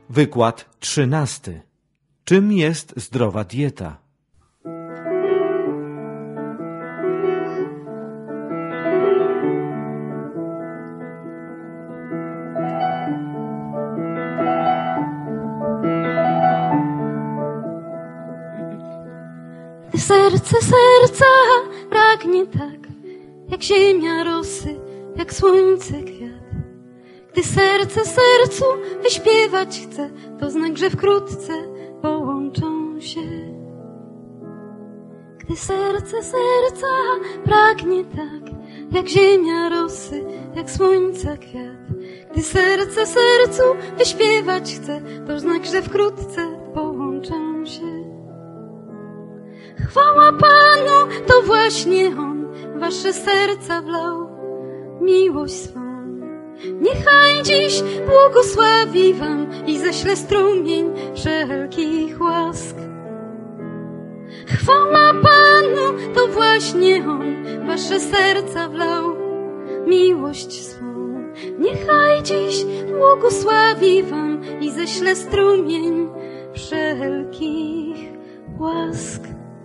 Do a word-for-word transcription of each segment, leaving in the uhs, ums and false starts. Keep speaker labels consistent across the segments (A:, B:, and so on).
A: Wykład trzynasty. Czym jest zdrowa dieta?
B: Serce serca pragnie tak, jak ziemia rosy, jak słońce kwiat. Gdy serce sercu wyśpiewać chce, to znak, że wkrótce połączą się. Gdy serce serca pragnie tak, jak ziemia rosy, jak słońce kwiat. Gdy serce sercu wyśpiewać chce, to znak, że wkrótce połączą się. Chwała Panu, to właśnie On wasze serca wlał miłość swą. Niechaj dziś błogosławi wam i ześle strumień wszelkich łask. Chwała Panu, to właśnie On wasze serca wlał miłość swą. Niechaj dziś błogosławi wam i ześle strumień wszelkich łask.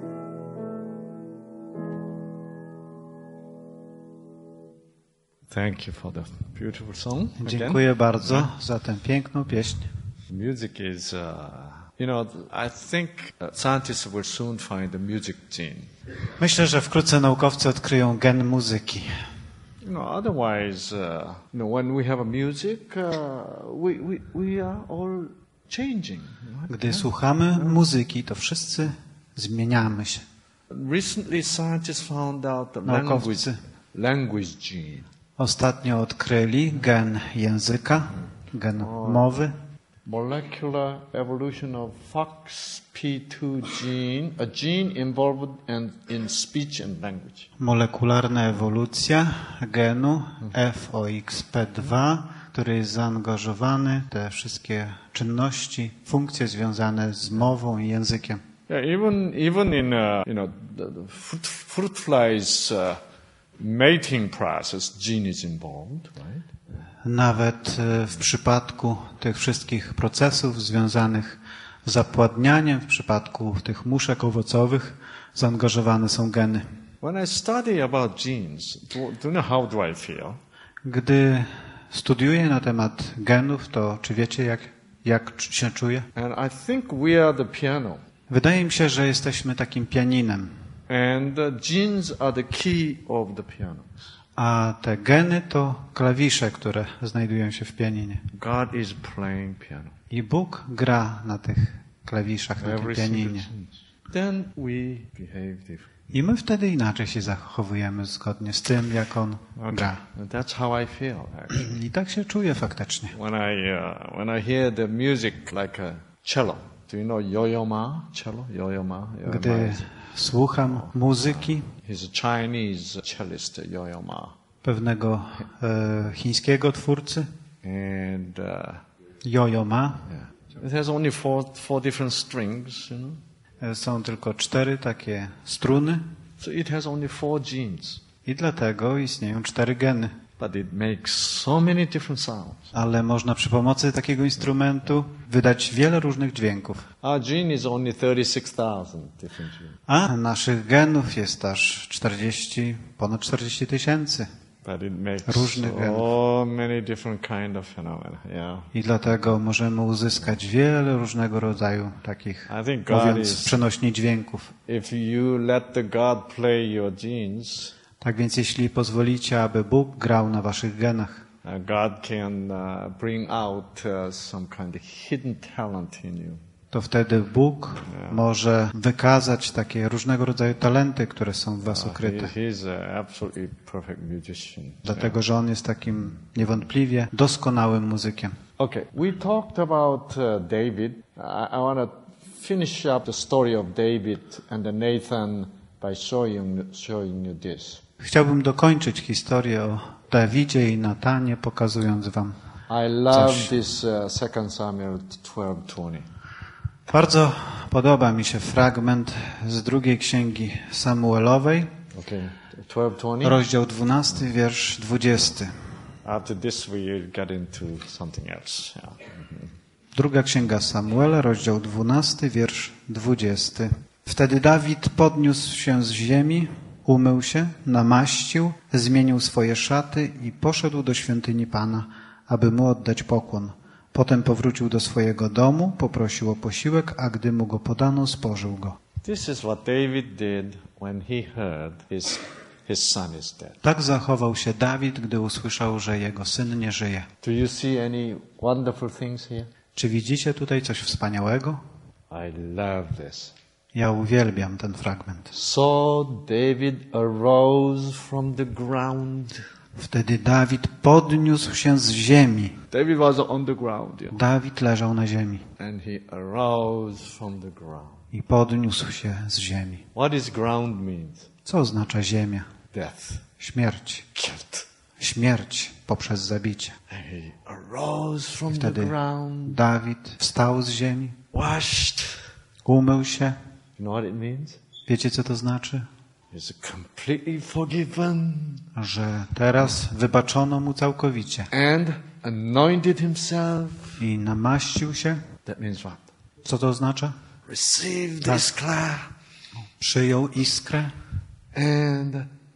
C: Thank you for the beautiful song.
D: Dziękuję again. bardzo za tę piękną pieśń.
C: Music is, uh, you know, I think scientists will soon find the music gene.
D: Myślę, że wkrótce naukowcy odkryją gen muzyki.
C: You know, otherwise, uh, you know, when we have a music, uh, we, we, we are all changing. Right?
D: Gdy słuchamy muzyki, to wszyscy zmieniamy się.
C: Recently, scientists found out the language, language gene.
D: Ostatnio odkryli gen języka, gen mowy.
C: Molecular evolution of Fox P two gene, a gene involved in, in speech and language.
D: Molekularna ewolucja genu F O X P dwa, który jest zaangażowany w te wszystkie czynności, funkcje związane z mową i językiem.
C: Yeah, even even in uh, you know the, the fruit, fruit flies. Uh, mating process, gene is involved, right?
D: Nawet w przypadku tych wszystkich procesów związanych z zapładnianiem, w przypadku tych muszek owocowych zaangażowane są geny.
C: When I study about genes, do, do you know how do I feel?
D: Gdy studiuję na temat genów, to czy wiecie jak, jak się czuję?
C: And I think we are the piano.
D: Wydaje mi się, że jesteśmy takim pianinem.
C: And the genes are the key of the piano.
D: A te geny to klawisze, które znajdują się w pianinie.
C: God is playing piano.
D: I Bóg gra na tych klawiszach, na tym pianinie.
C: Then we behave differently.
D: I my wtedy inaczej się zachowujemy zgodnie z tym, jak On
C: okay.
D: gra.
C: That's how I feel, actually.
D: I tak się czuję faktycznie.
C: When I uh, when I hear the music like a cello. Do you know Yo-Yo Ma? Cello? Yo-Yo Ma? Yo-Yo
D: Gdy
C: Ma is...
D: słucham muzyki
C: He's a Chinese cellist, Yo-Yo Ma.
D: Pewnego e, chińskiego twórcy.
C: And uh,
D: Yo-Yo Ma.
C: Yeah. It has only four four different strings, you know.
D: Są tylko cztery takie struny.
C: So it has only four genes.
D: I dlatego istnieją cztery geny.
C: But it makes so many different sounds.
D: Ale można przy pomocy takiego instrumentu wydać wiele różnych dźwięków.
C: Our gene is only thirty-six thousand different genes.
D: A naszych genów jest aż czterdzieści, ponad czterdzieści tysięcy
C: But it makes
D: różnych genów.
C: So many different kind of phenomena. Yeah.
D: I dlatego możemy uzyskać wiele różnego rodzaju takich, mówiąc przenośnie dźwięków.
C: If you let the God play your genes,
D: tak więc jeśli pozwolicie, aby Bóg grał na waszych genach,
C: God can uh, bring out uh, some kind of hidden talent in you.
D: To wtedy Bóg yeah. może wykazać takie różnego rodzaju talenty, które są w was ukryte.
C: Uh, he, he's a absolutely perfect musician.
D: Dlatego,
C: yeah.
D: że on jest takim niewątpliwie doskonałym muzykiem.
C: Okay, we talked about uh, David. I, I want to finish up the story of David and the Nathan by showing showing you this.
D: Chciałbym dokończyć historię o Dawidzie i Natanie, pokazując wam
C: I love
D: coś.
C: this uh, Second Samuel twelve twenty.
D: Bardzo podoba mi się fragment z drugiej księgi Samuelowej,
C: okay. twelve twenty.
D: rozdział dwunasty, wiersz dwudziesty.
C: After this we get into something else. Yeah. Mm-hmm.
D: Druga księga Samuela, rozdział dwunasty, wiersz dwudziesty. Wtedy Dawid podniósł się z ziemi, umył się, namaścił, zmienił swoje szaty i poszedł do świątyni Pana, aby mu oddać pokłon. Potem powrócił do swojego domu, poprosił o posiłek, a gdy mu go podano, spożył go.
C: This is what David did when he heard his, his son is dead.
D: Tak zachował się Dawid, gdy usłyszał, że jego syn nie żyje.
C: Do you see any wonderful things here?
D: Czy widzicie tutaj coś wspaniałego?
C: I love this.
D: Ja uwielbiam ten fragment.
C: So David arose from the ground.
D: Wtedy Dawid podniósł się z ziemi.
C: David was on the ground. Yeah.
D: Dawid leżał na ziemi
C: And he arose from the ground.
D: i podniósł się z ziemi.
C: What does ground means?
D: Co oznacza ziemia?
C: Death.
D: Śmierć.
C: Killed.
D: Śmierć poprzez zabicie.
C: And he arose from the
D: Wtedy
C: ground.
D: Dawid wstał z ziemi,
C: Washed.
D: umył się.
C: You know what it means?
D: Wiecie, co to znaczy?
C: He's completely forgiven.
D: Że teraz wybaczono mu całkowicie
C: And anointed himself.
D: i namaścił się.
C: That means what?
D: Co to oznacza?
C: Received
D: Tak.
C: his cloud.
D: Przyjął iskrę,
C: And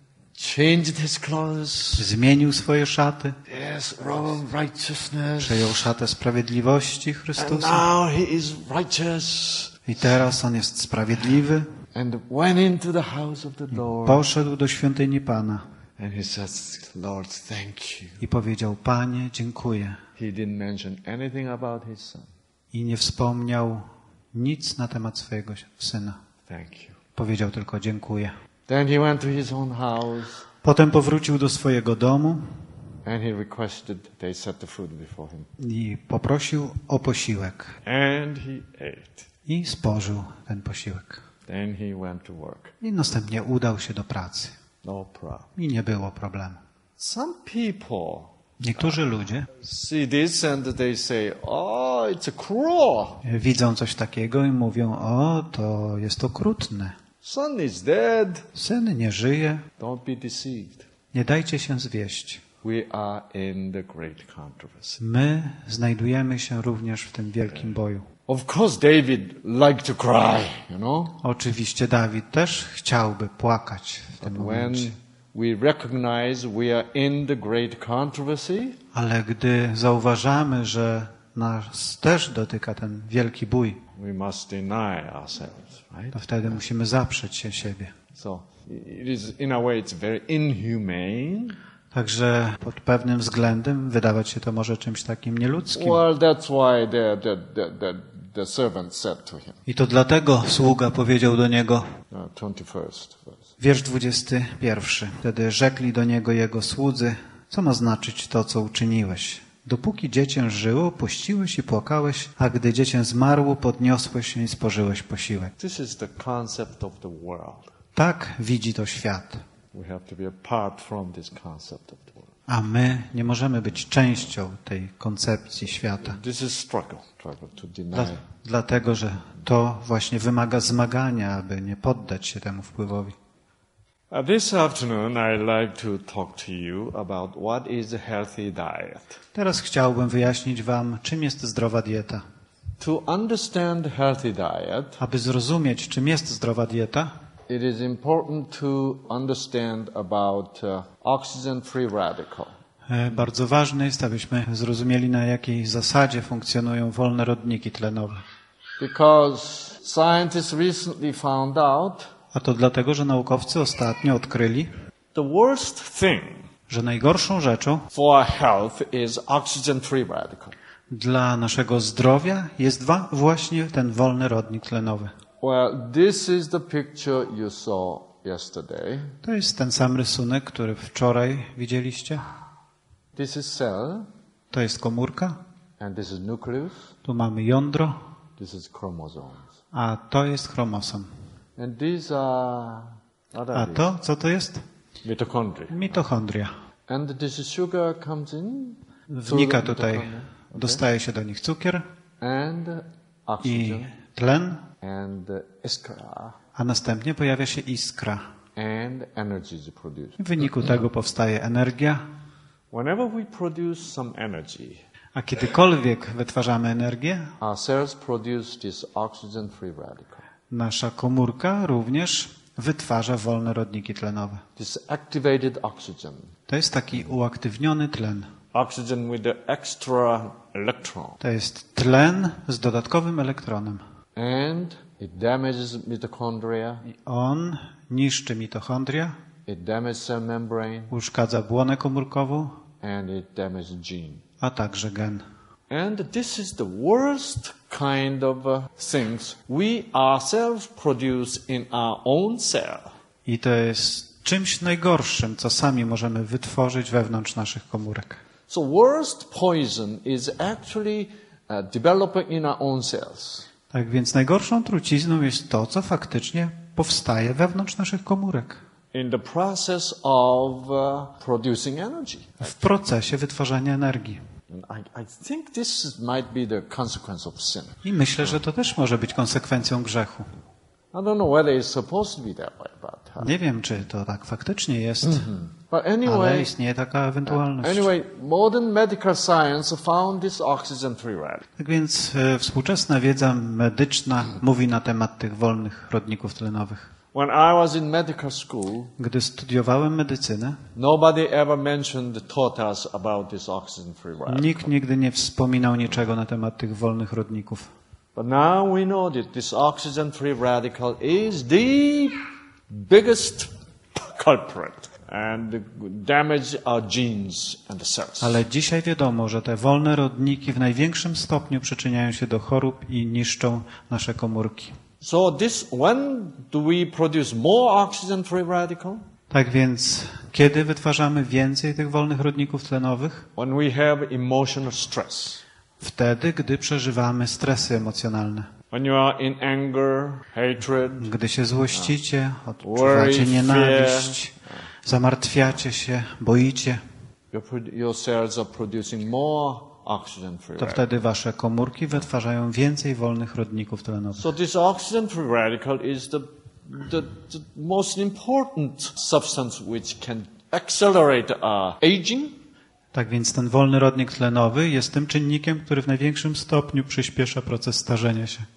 C: changed his clothes.
D: zmienił swoje szaty,
C: Yes, robe of righteousness.
D: przyjął szatę sprawiedliwości
C: And
D: Chrystusa
C: now he is righteous.
D: i teraz on jest sprawiedliwy.
C: And went into the house of the Lord.
D: Poszedł do świątyni Pana
C: And he says, Lord, thank you.
D: i powiedział: Panie, dziękuję.
C: He didn't mention anything about his son.
D: I nie wspomniał nic na temat swojego syna.
C: Thank you.
D: Powiedział tylko: dziękuję.
C: Then he went to his own house
D: Potem powrócił do swojego domu
C: and he requested they set the food before him.
D: i poprosił o posiłek.
C: And he ate.
D: I spożył ten posiłek.
C: Then he went to work.
D: I następnie udał się do pracy.
C: No problem.
D: I nie było problemu.
C: Some people
D: Niektórzy ludzie
C: see this and they say, oh, it's a cruel.
D: widzą coś takiego i mówią: o, to jest okrutne.
C: Son is dead.
D: Syn nie żyje.
C: Don't be deceived.
D: Nie dajcie się zwieść.
C: We are in the great controversy.
D: My znajdujemy się również w tym wielkim boju.
C: Of course, David liked to cry, you know.
D: Oczywiście Dawid też chciałby płakać w tym
C: But when
D: momencie.
C: we recognize we are in the great controversy,
D: Ale gdy zauważamy, że nas też dotyka ten wielki bój,
C: we must deny ourselves, right?
D: to wtedy musimy zaprzeć się siebie.
C: So it is, in a way, it's very inhumane.
D: Także pod pewnym względem wydawać się to może czymś takim nieludzkim.
C: Well, that's why the, the, the, the, the servant said to him,
D: I to dlatego sługa powiedział do niego,
C: uh, twenty-first verse.
D: wiersz dwudziesty pierwszy. Wtedy rzekli do niego jego słudzy: co ma znaczyć to, co uczyniłeś? Dopóki dziecię żyło, pościłeś i płakałeś, a gdy dziecię zmarło, podniosłeś się i spożyłeś posiłek.
C: This is the concept of the world.
D: Tak widzi to świat.
C: We have to be apart from this concept of the world.
D: A my nie możemy być częścią tej koncepcji świata.
C: This is struggle, struggle to
D: Dla,
C: deny.
D: dlatego, że to właśnie wymaga zmagania, aby nie poddać się temu wpływowi.
C: Uh, this afternoon, I'd like to talk to you about what is a healthy diet.
D: Teraz chciałbym wyjaśnić wam, czym jest zdrowa dieta.
C: To understand healthy diet,
D: Aby zrozumieć, czym jest zdrowa dieta,
C: it is important to understand about uh, oxygen-free radical.
D: e, bardzo ważne jest, abyśmy zrozumieli, na jakiej zasadzie funkcjonują wolne rodniki tlenowe.
C: Because scientists recently found out
D: A to dlatego, że naukowcy ostatnio odkryli,
C: the worst thing
D: że najgorszą rzeczą
C: for health is oxygen-free radical.
D: dla naszego zdrowia jest wa- właśnie ten wolny rodnik tlenowy.
C: Well, this is the picture you saw yesterday.
D: To jest ten sam rysunek, który wczoraj widzieliście.
C: This is cell,
D: To jest komórka,
C: and this is nucleus,
D: tu mamy jądro,
C: this is chromosomes.
D: a to jest chromosom.
C: And these are, what are
D: A
C: these?
D: to, co to jest?
C: Mitochondria.
D: Mitochondria.
C: And this is sugar comes in.
D: Wnika
C: to the
D: tutaj,
C: mitochondria. Okay.
D: dostaje się do nich cukier
C: And
D: i
C: oxygen,
D: tlen,
C: and iskra,
D: a następnie pojawia się iskra.
C: and energy is produced.
D: W wyniku tego powstaje energia,
C: Whenever we produce some energy,
D: A kiedykolwiek wytwarzamy energię,
C: our cells produce this oxygen-free radical.
D: nasza komórka również wytwarza wolne rodniki tlenowe.
C: This activated oxygen.
D: To jest taki uaktywniony tlen.
C: Oxygen with the extra electron.
D: To jest tlen z dodatkowym elektronem.
C: And it damages mitochondria.
D: I on niszczy mitochondria,
C: It damages cell membrane.
D: uszkadza błonę komórkową,
C: And it damages gene.
D: a także gen.
C: And this is the worst kind of uh, things we ourselves produce in our own cell.
D: I to jest czymś najgorszym, co sami możemy wytworzyć wewnątrz naszych komórek.
C: So worst poison is actually uh, developing in our own cells.
D: Tak więc najgorszą trucizną jest to, co faktycznie powstaje wewnątrz naszych komórek.
C: In the process of uh, producing energy.
D: W procesie wytwarzania energii.
C: And I, I think this might be the consequence of sin.
D: I myślę, że to też może być konsekwencją grzechu.
C: I don't know whether it's supposed to be that way, but uh,
D: Nie wiem, czy to tak faktycznie jest,
C: but
D: ale
C: anyway,
D: istnieje taka ewentualność.
C: anyway, modern medical science found this oxygen-free radical.
D: Tak więc e, współczesna wiedza medyczna mówi na temat tych wolnych rodników tlenowych.
C: When I was in medical school,
D: Gdy studiowałem medycynę,
C: nobody ever mentioned, taught us about this oxygen-free radical.
D: nikt nigdy nie wspominał niczego na temat tych wolnych rodników.
C: But now we know that this oxygen-free radical is the biggest culprit and damage our genes and the cells.
D: Ale dzisiaj wiadomo, że te wolne rodniki w największym stopniu przyczyniają się do chorób i niszczą nasze komórki.
C: So this, when do we produce more oxygen-free radical?
D: Tak więc, kiedy wytwarzamy więcej tych wolnych rodników tlenowych?
C: When we have emotional stress.
D: Wtedy, gdy przeżywamy stresy emocjonalne.
C: When you are in anger, hatred,
D: Gdy się złościcie,
C: Worry,
D: odczuwacie nienawiść, zamartwiacie się, boicie,
C: your, pro- your cells are producing more oxygen-free
D: to
C: radical.
D: wtedy wasze komórki wytwarzają więcej wolnych rodników tlenowych.
C: So this oxygen-free radical is the, the, the most important substance which can accelerate our aging.
D: Tak więc ten wolny rodnik tlenowy jest tym czynnikiem, który w największym stopniu przyspiesza proces starzenia się.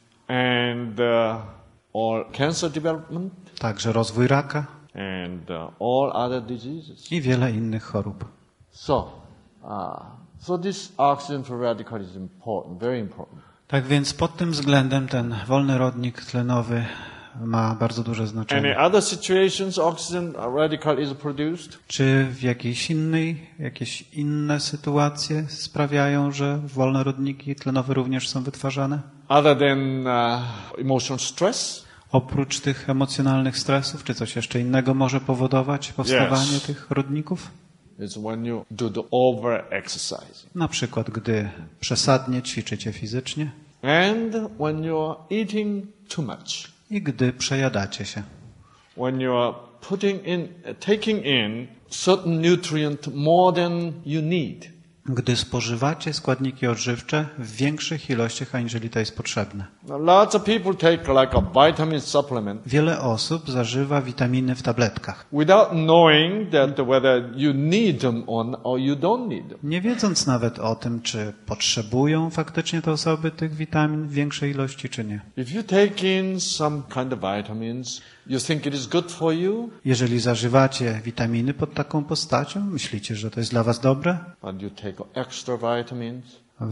C: And uh, all cancer development
D: Także rozwój raka
C: and uh, all other diseases.
D: i wiele innych chorób.
C: So, uh, so this oxygen-free radical is important, very important.
D: Tak więc pod tym względem ten wolny rodnik tlenowy ma bardzo duże
C: Any
D: znaczenie.
C: other situations oxygen radical is produced?
D: Czy w jakiejś innej, jakieś inne sytuacje sprawiają, że wolne rodniki tlenowe również są wytwarzane?
C: Other than uh, emotional stress?
D: Oprócz tych emocjonalnych stresów, czy coś jeszcze innego może powodować powstawanie
C: Yes.
D: tych rodników?
C: It's when you do the over exercising.
D: Na przykład, gdy przesadnie ćwiczycie fizycznie
C: And when you are eating too much.
D: i gdy przejadacie się.
C: When you are putting in, taking in certain nutrient more than you need.
D: Gdy spożywacie składniki odżywcze w większych ilościach, aniżeli to jest potrzebne.
C: Now, lots of people take like a vitamin supplement
D: Wiele osób zażywa witaminy w tabletkach,
C: without knowing that whether you need them on or you don't need them.
D: nie wiedząc nawet o tym, czy potrzebują faktycznie te osoby tych witamin w większej ilości, czy nie.
C: If you take in some kind of vitamins, you think it is good for you,
D: Jeżeli zażywacie witaminy pod taką postacią, myślicie, że to jest dla was dobre?
C: but you take extra vitamins,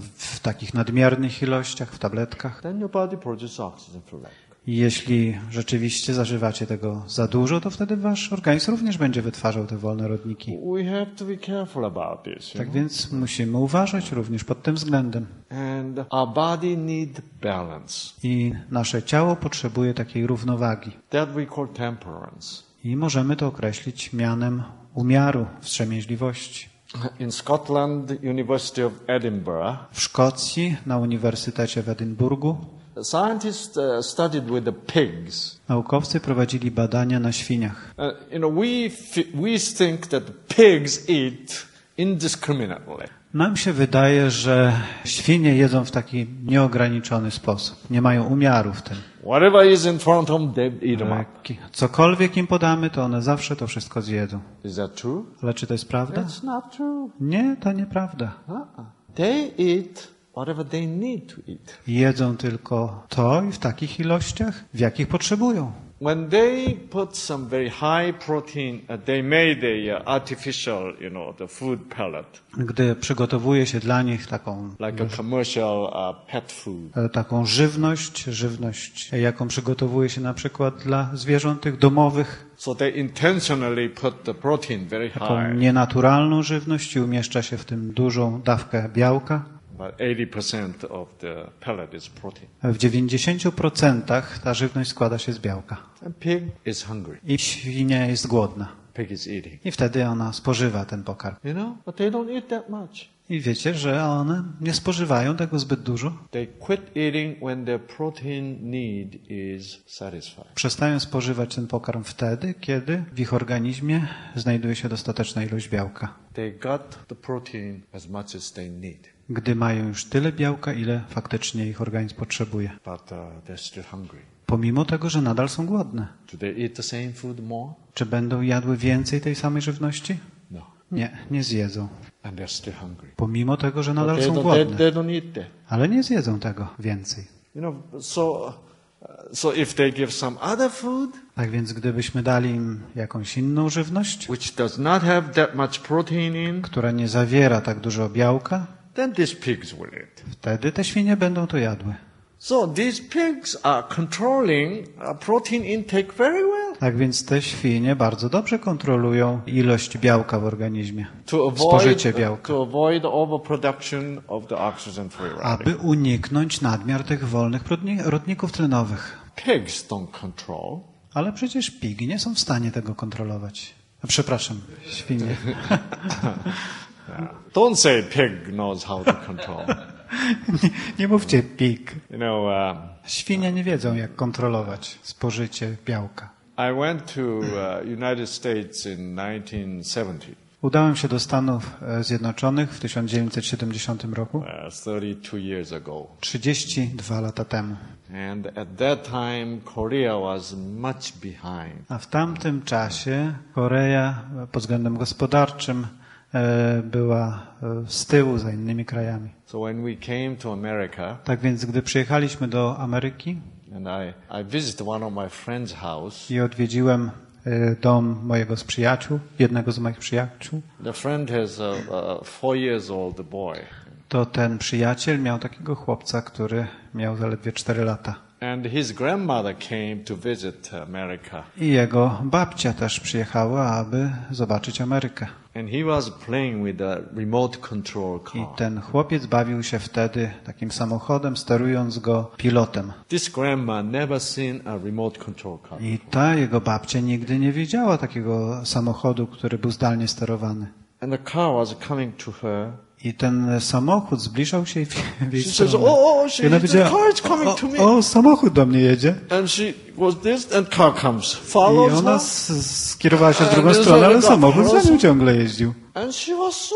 D: W takich nadmiernych ilościach, w tabletkach.
C: then your body produces oxygen for life.
D: I jeśli rzeczywiście zażywacie tego za dużo, to wtedy wasz organizm również będzie wytwarzał te wolne rodniki.
C: We have to be careful about this. You
D: Tak
C: know?
D: więc musimy uważać również pod tym względem.
C: And our body need balance.
D: I nasze ciało potrzebuje takiej równowagi.
C: That we call temperance.
D: I możemy to określić mianem umiaru, wstrzemięźliwości.
C: In Scotland, University of Edinburgh,
D: W Szkocji, na Uniwersytecie w Edynburgu,
C: scientists uh, studied with the pigs.
D: naukowcy prowadzili badania na świniach.
C: Uh, you know, we fi- we think that pigs eat indiscriminately.
D: Nam się wydaje, że świnie jedzą w taki nieograniczony sposób. Nie mają umiaru w tym.
C: Whatever is in front of them, they eat them up.
D: Ki- Cokolwiek im podamy, to one zawsze to wszystko zjedzą.
C: Is that true?
D: Ale czy to jest prawda?
C: That's not true.
D: Nie, to nieprawda.
C: Uh-uh. They eat whatever they need to eat.
D: Jedzą tylko to i w takich ilościach, w jakich potrzebują.
C: When they put some very high protein, uh, they made a uh, artificial, you know, the food pellet,
D: Gdy przygotowuje się dla nich taką,
C: like a commercial uh, pet food.
D: e, taką żywność, żywność, e, jaką przygotowuje się na przykład dla zwierząt tych domowych,
C: So they intentionally put the protein very
D: taką
C: high,
D: nienaturalną żywność i umieszcza się w tym dużą dawkę białka.
C: but eighty percent of the pellet is protein.
D: W dziewięćdziesięciu procentach ta żywność składa się z białka.
C: And pig is hungry.
D: I świnia jest głodna.
C: Pig is eating.
D: I wtedy ona spożywa ten pokarm.
C: You know, but they don't eat that much.
D: I wiecie, że one nie spożywają tego zbyt dużo.
C: They quit eating when their protein need is satisfied.
D: Przestają spożywać ten pokarm wtedy, kiedy w ich organizmie znajduje się dostateczna ilość białka.
C: They got the protein as much as they need,
D: Gdy mają już tyle białka, ile faktycznie ich organizm potrzebuje.
C: but uh, they're still hungry.
D: Pomimo tego, że nadal są głodne.
C: Do they eat the same food more?
D: Czy będą jadły więcej tej samej żywności?
C: No.
D: Nie, nie zjedzą.
C: And they're still hungry.
D: Pomimo tego, że
C: But
D: nadal
C: they,
D: są
C: don't, they,
D: głodne.
C: they don't eat that.
D: Ale nie zjedzą tego więcej.
C: You know, so, uh, so if they give some other food,
D: Tak więc gdybyśmy dali im jakąś inną żywność,
C: which does not have that much protein in,
D: która nie zawiera tak dużo białka,
C: then these pigs will eat.
D: wtedy te świnie będą to jadły.
C: So these pigs are controlling uh, protein intake very well
D: Tak więc te świnie bardzo dobrze kontrolują ilość białka w organizmie,
C: to avoid,
D: spożycie białka,
C: to avoid overproduction of the oxygen free radical.
D: aby uniknąć nadmiar tych wolnych rodni- rodników tlenowych.
C: Pigs don't control.
D: Ale przecież pigi nie są w stanie tego kontrolować. A, przepraszam, świnie.
C: Don't say pig knows how to control.
D: nie, nie mówcie pig.
C: You know, uh,
D: Świnie nie wiedzą, jak kontrolować spożycie białka.
C: I went to uh, United States in nineteen seventy,
D: Udałem się do Stanów e, Zjednoczonych w tysiąc dziewięćset siedemdziesiątym roku,
C: uh, thirty-two years ago.
D: trzydzieści dwa lata temu.
C: And at that time, Korea was much behind.
D: A w tamtym czasie Korea e, pod względem gospodarczym e, była e, z tyłu za innymi krajami.
C: So when we came to America,
D: Tak więc, gdy przyjechaliśmy do Ameryki
C: and I, I visited one of my friend's house,
D: i odwiedziłem e, dom mojego z przyjaciół, jednego z moich przyjaciół,
C: the friend has a, a four years old boy.
D: to ten przyjaciel miał takiego chłopca, który miał zaledwie cztery lata.
C: And his grandmother came to visit America.
D: I jego babcia też przyjechała, aby zobaczyć Amerykę.
C: And he was playing with a remote control
D: I
C: car.
D: ten chłopiec bawił się wtedy takim samochodem, sterując go pilotem.
C: This grandma never seen a remote control car.
D: I ta jego babcia nigdy nie widziała takiego samochodu, który był zdalnie sterowany.
C: And the car was coming to her.
D: I ten samochód zbliżał się w w jej
C: She says,
D: stronę.
C: "Oh, oh, she,
D: I ona
C: the
D: powiedziała,
C: car is coming
D: o,
C: to me."
D: o, samochód do mnie jedzie.
C: And she was this, and car comes,
D: I
C: follows
D: ona
C: her.
D: s- skierowała się w
C: And
D: drugą
C: this
D: stronę, ale
C: other
D: samochód
C: car
D: za nią ciągle jeździł.
C: And she was so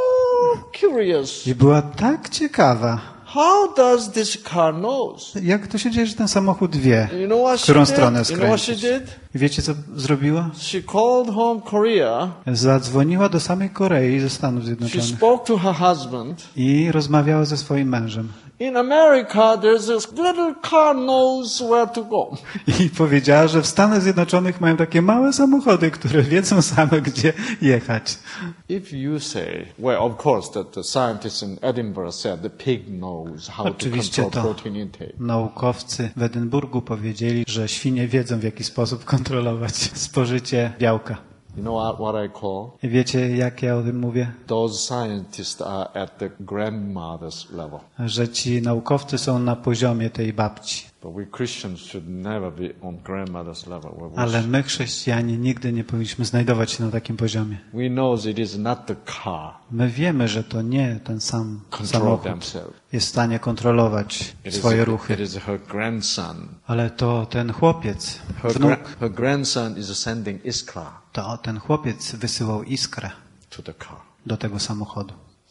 C: curious.
D: I była tak ciekawa.
C: How does this car knows?
D: Jak to się dzieje, że ten samochód wie,
C: You know what
D: w którą
C: she
D: stronę
C: did? You know what she
D: skręcić?
C: did?
D: I wiecie, co zrobiła?
C: She called home Korea.
D: Zadzwoniła do samej Korei ze Stanów
C: She
D: Zjednoczonych
C: spoke to her husband.
D: i rozmawiała ze swoim mężem.
C: In America, there's this little car knows where to go.
D: I powiedziała, że w Stanach Zjednoczonych mają takie małe samochody, które wiedzą same, gdzie jechać.
C: If you say, well, of course, that the scientists in Edinburgh said the pig knows how to
D: Oczywiście
C: control
D: to
C: protein intake.
D: naukowcy w Edynburgu powiedzieli, że świnie wiedzą, w jaki sposób kontrolować spożycie białka.
C: You know what, what I call?
D: I wiecie, jak ja o tym mówię?
C: Those scientists are at the grandmother's level.
D: Że ci naukowcy są na poziomie tej babci.
C: But we Christians should never be on grandmother's level. Where we,
D: Ale my, chrześcijanie, nigdy nie powinniśmy znajdować się na takim poziomie.
C: we know that it is not the car
D: My wiemy, że to nie ten sam
C: control
D: samochód
C: themselves.
D: jest w stanie kontrolować
C: It is,
D: swoje
C: it
D: ruchy.
C: is her grandson.
D: Ale to ten chłopiec,
C: Her,
D: wnuk,
C: gra- her grandson is sending iskra
D: to ten chłopiec wysyłał iskrę
C: to the car.
D: do tego samochodu.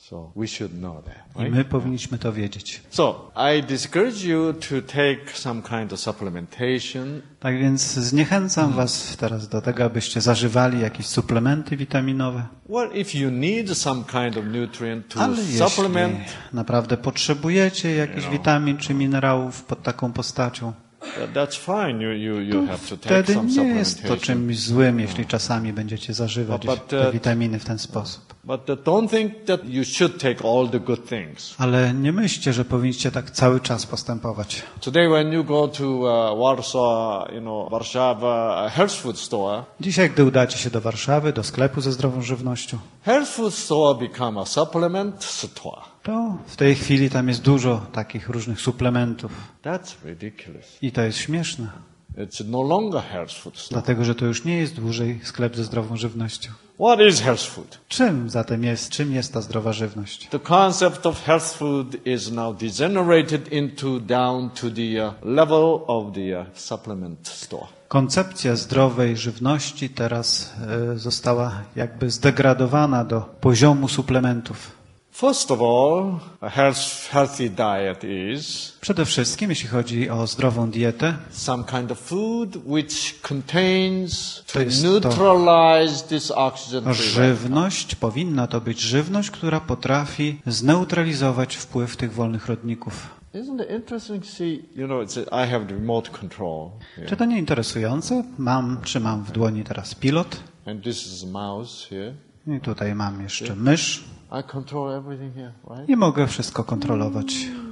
C: So we should know that.
D: I
C: Right?
D: my powinniśmy to wiedzieć.
C: So I discourage you to take some kind of supplementation.
D: Tak więc zniechęcam was teraz do tego, abyście zażywali jakieś suplementy witaminowe.
C: Well, if you need some kind of nutrient to
D: Ale jeśli
C: supplement,
D: naprawdę potrzebujecie jakichś witamin czy minerałów pod taką postacią,
C: that- that's fine. You, you, you have to take
D: wtedy
C: some
D: nie jest to
C: supplementation.
D: czymś złym, jeśli czasami będziecie zażywać
C: But,
D: te
C: uh,
D: witaminy w ten sposób.
C: But uh, don't think that you should take all the good things.
D: Ale nie myślcie, że powinniście tak cały czas postępować.
C: Today when you go to uh, Warsaw, you know, Warszawa uh, health food store,
D: Dzisiaj, gdy udacie się do Warszawy, do sklepu ze zdrową żywnością,
C: health food store become a supplement store.
D: to w tej chwili tam jest dużo takich różnych suplementów.
C: That's ridiculous.
D: I to jest śmieszne,
C: It's no longer health food store.
D: dlatego że to już nie jest dłużej sklep ze zdrową żywnością.
C: What is health food?
D: Czym zatem jest, czym jest ta zdrowa żywność?
C: The concept of health food is now degenerated into down to the uh, level of the uh, supplement store.
D: Koncepcja zdrowej żywności teraz e, została jakby zdegradowana do poziomu suplementów.
C: First of all, a health, healthy diet is
D: Przede wszystkim, jeśli chodzi o zdrową dietę,
C: some kind of food which contains to
D: To jest to-
C: neutralize this oxygen free radical.
D: żywność, powinna to być żywność, która potrafi zneutralizować wpływ tych wolnych rodników.
C: Isn't it interesting to see, you know, it's a, I have the remote control here.
D: Czy to nie interesujące? Mam, trzymam w dłoni teraz pilot
C: And this is a mouse here.
D: i tutaj mam jeszcze mysz
C: I control everything here, right?
D: i mogę wszystko kontrolować.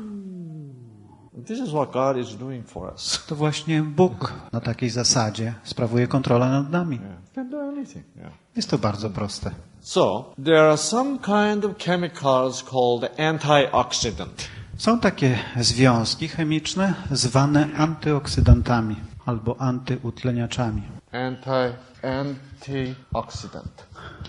C: This is what God is doing for us.
D: To właśnie Bóg na takiej zasadzie sprawuje kontrolę nad nami.
C: Yeah. Can do anything. Yeah.
D: Jest to bardzo proste.
C: So, there are some kind of chemicals called antioxidant.
D: Są takie związki chemiczne zwane antyoksydantami albo antyutleniaczami.
C: Anti, antioxidant.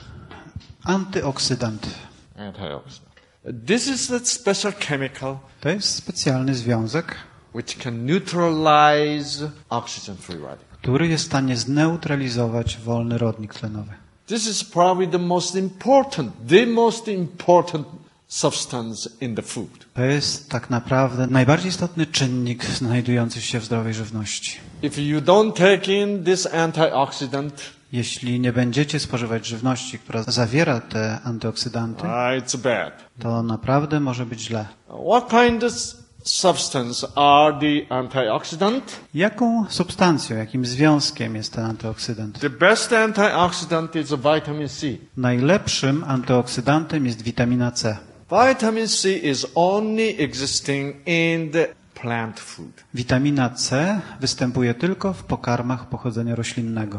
D: Antyoksydant
C: Antioxidant. This is a special chemical
D: to jest specjalny związek,
C: which can neutralize oxygen free radical.
D: który jest w stanie zneutralizować wolny rodnik tlenowy.
C: This is probably the most important, the most important substance in the food.
D: To jest tak naprawdę najbardziej istotny czynnik znajdujący się w zdrowej żywności.
C: If you don't take in this antioxidant,
D: Jeśli nie będziecie spożywać żywności, która zawiera te antyoksydanty,
C: uh, it's bad.
D: to naprawdę może być źle.
C: What kind of substance are the antioxidant?
D: Jaką substancją, jakim związkiem jest ten antyoksydant?
C: The best antioxidant is a vitamin C.
D: Najlepszym antyoksydantem jest witamina C.
C: Vitamin C is only existing in the plant food.
D: Witamina C występuje tylko w pokarmach pochodzenia roślinnego.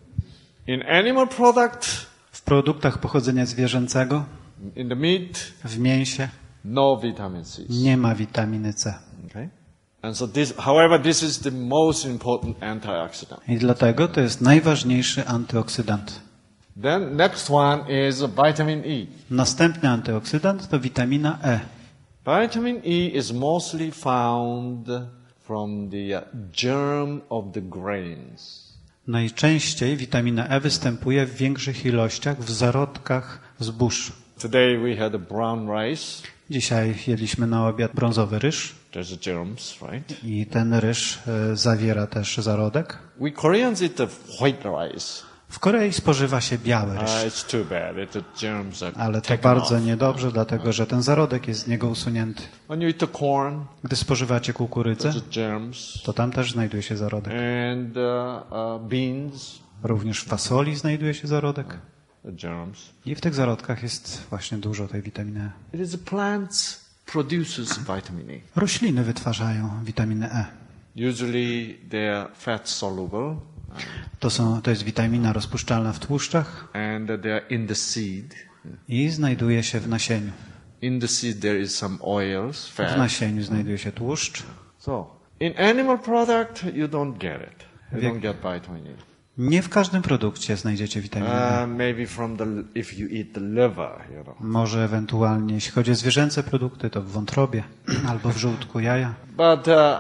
C: In animal product,
D: W produktach pochodzenia zwierzęcego,
C: in the meat,
D: w mięsie
C: no vitamin C.
D: nie ma witaminy C.
C: Okay? And so this, however, this is the most important antioxidant.
D: I dlatego to jest najważniejszy antyoksydant.
C: Then next one is vitamin E.
D: Następny antyoksydant to witamina E.
C: Vitamin E is mostly found from the uh, germ of the grains.
D: Najczęściej witamina E występuje w większych ilościach w zarodkach zbóż.
C: Today we had a brown rice.
D: Dzisiaj jedliśmy na obiad brązowy ryż
C: There's a germs, right?
D: i ten ryż e, zawiera też zarodek.
C: We Koreans eat the white rice.
D: W Korei spożywa się biały
C: Uh,
D: ryż,
C: it's too bad. It, the germs are
D: ale to
C: taken
D: bardzo
C: off.
D: niedobrze, dlatego że ten zarodek jest z niego usunięty.
C: When you eat the corn,
D: Gdy spożywacie kukurydzę,
C: there's the germs.
D: to tam też znajduje się zarodek.
C: And uh, uh, beans,
D: Również w fasoli znajduje się zarodek.
C: the germs.
D: I w tych zarodkach jest właśnie dużo tej witaminy E.
C: It is the plants produces vitamin E.
D: Rośliny wytwarzają witaminę E.
C: Usually they are fat soluble
D: To, są, to jest witamina rozpuszczalna w tłuszczach
C: and they are in the seed.
D: i znajduje się w nasieniu.
C: In the seed there is some oils,
D: W
C: fat.
D: nasieniu znajduje się tłuszcz.
C: So in animal product you don't get it. You
D: Wie-
C: don't get vitamin E.
D: Nie w każdym produkcie znajdziecie witaminę E.
C: Uh, maybe from the if you eat the liver, you know.
D: Może ewentualnie, jeśli chodzi o zwierzęce produkty, to w wątrobie albo w żołądku jaja.
C: But uh,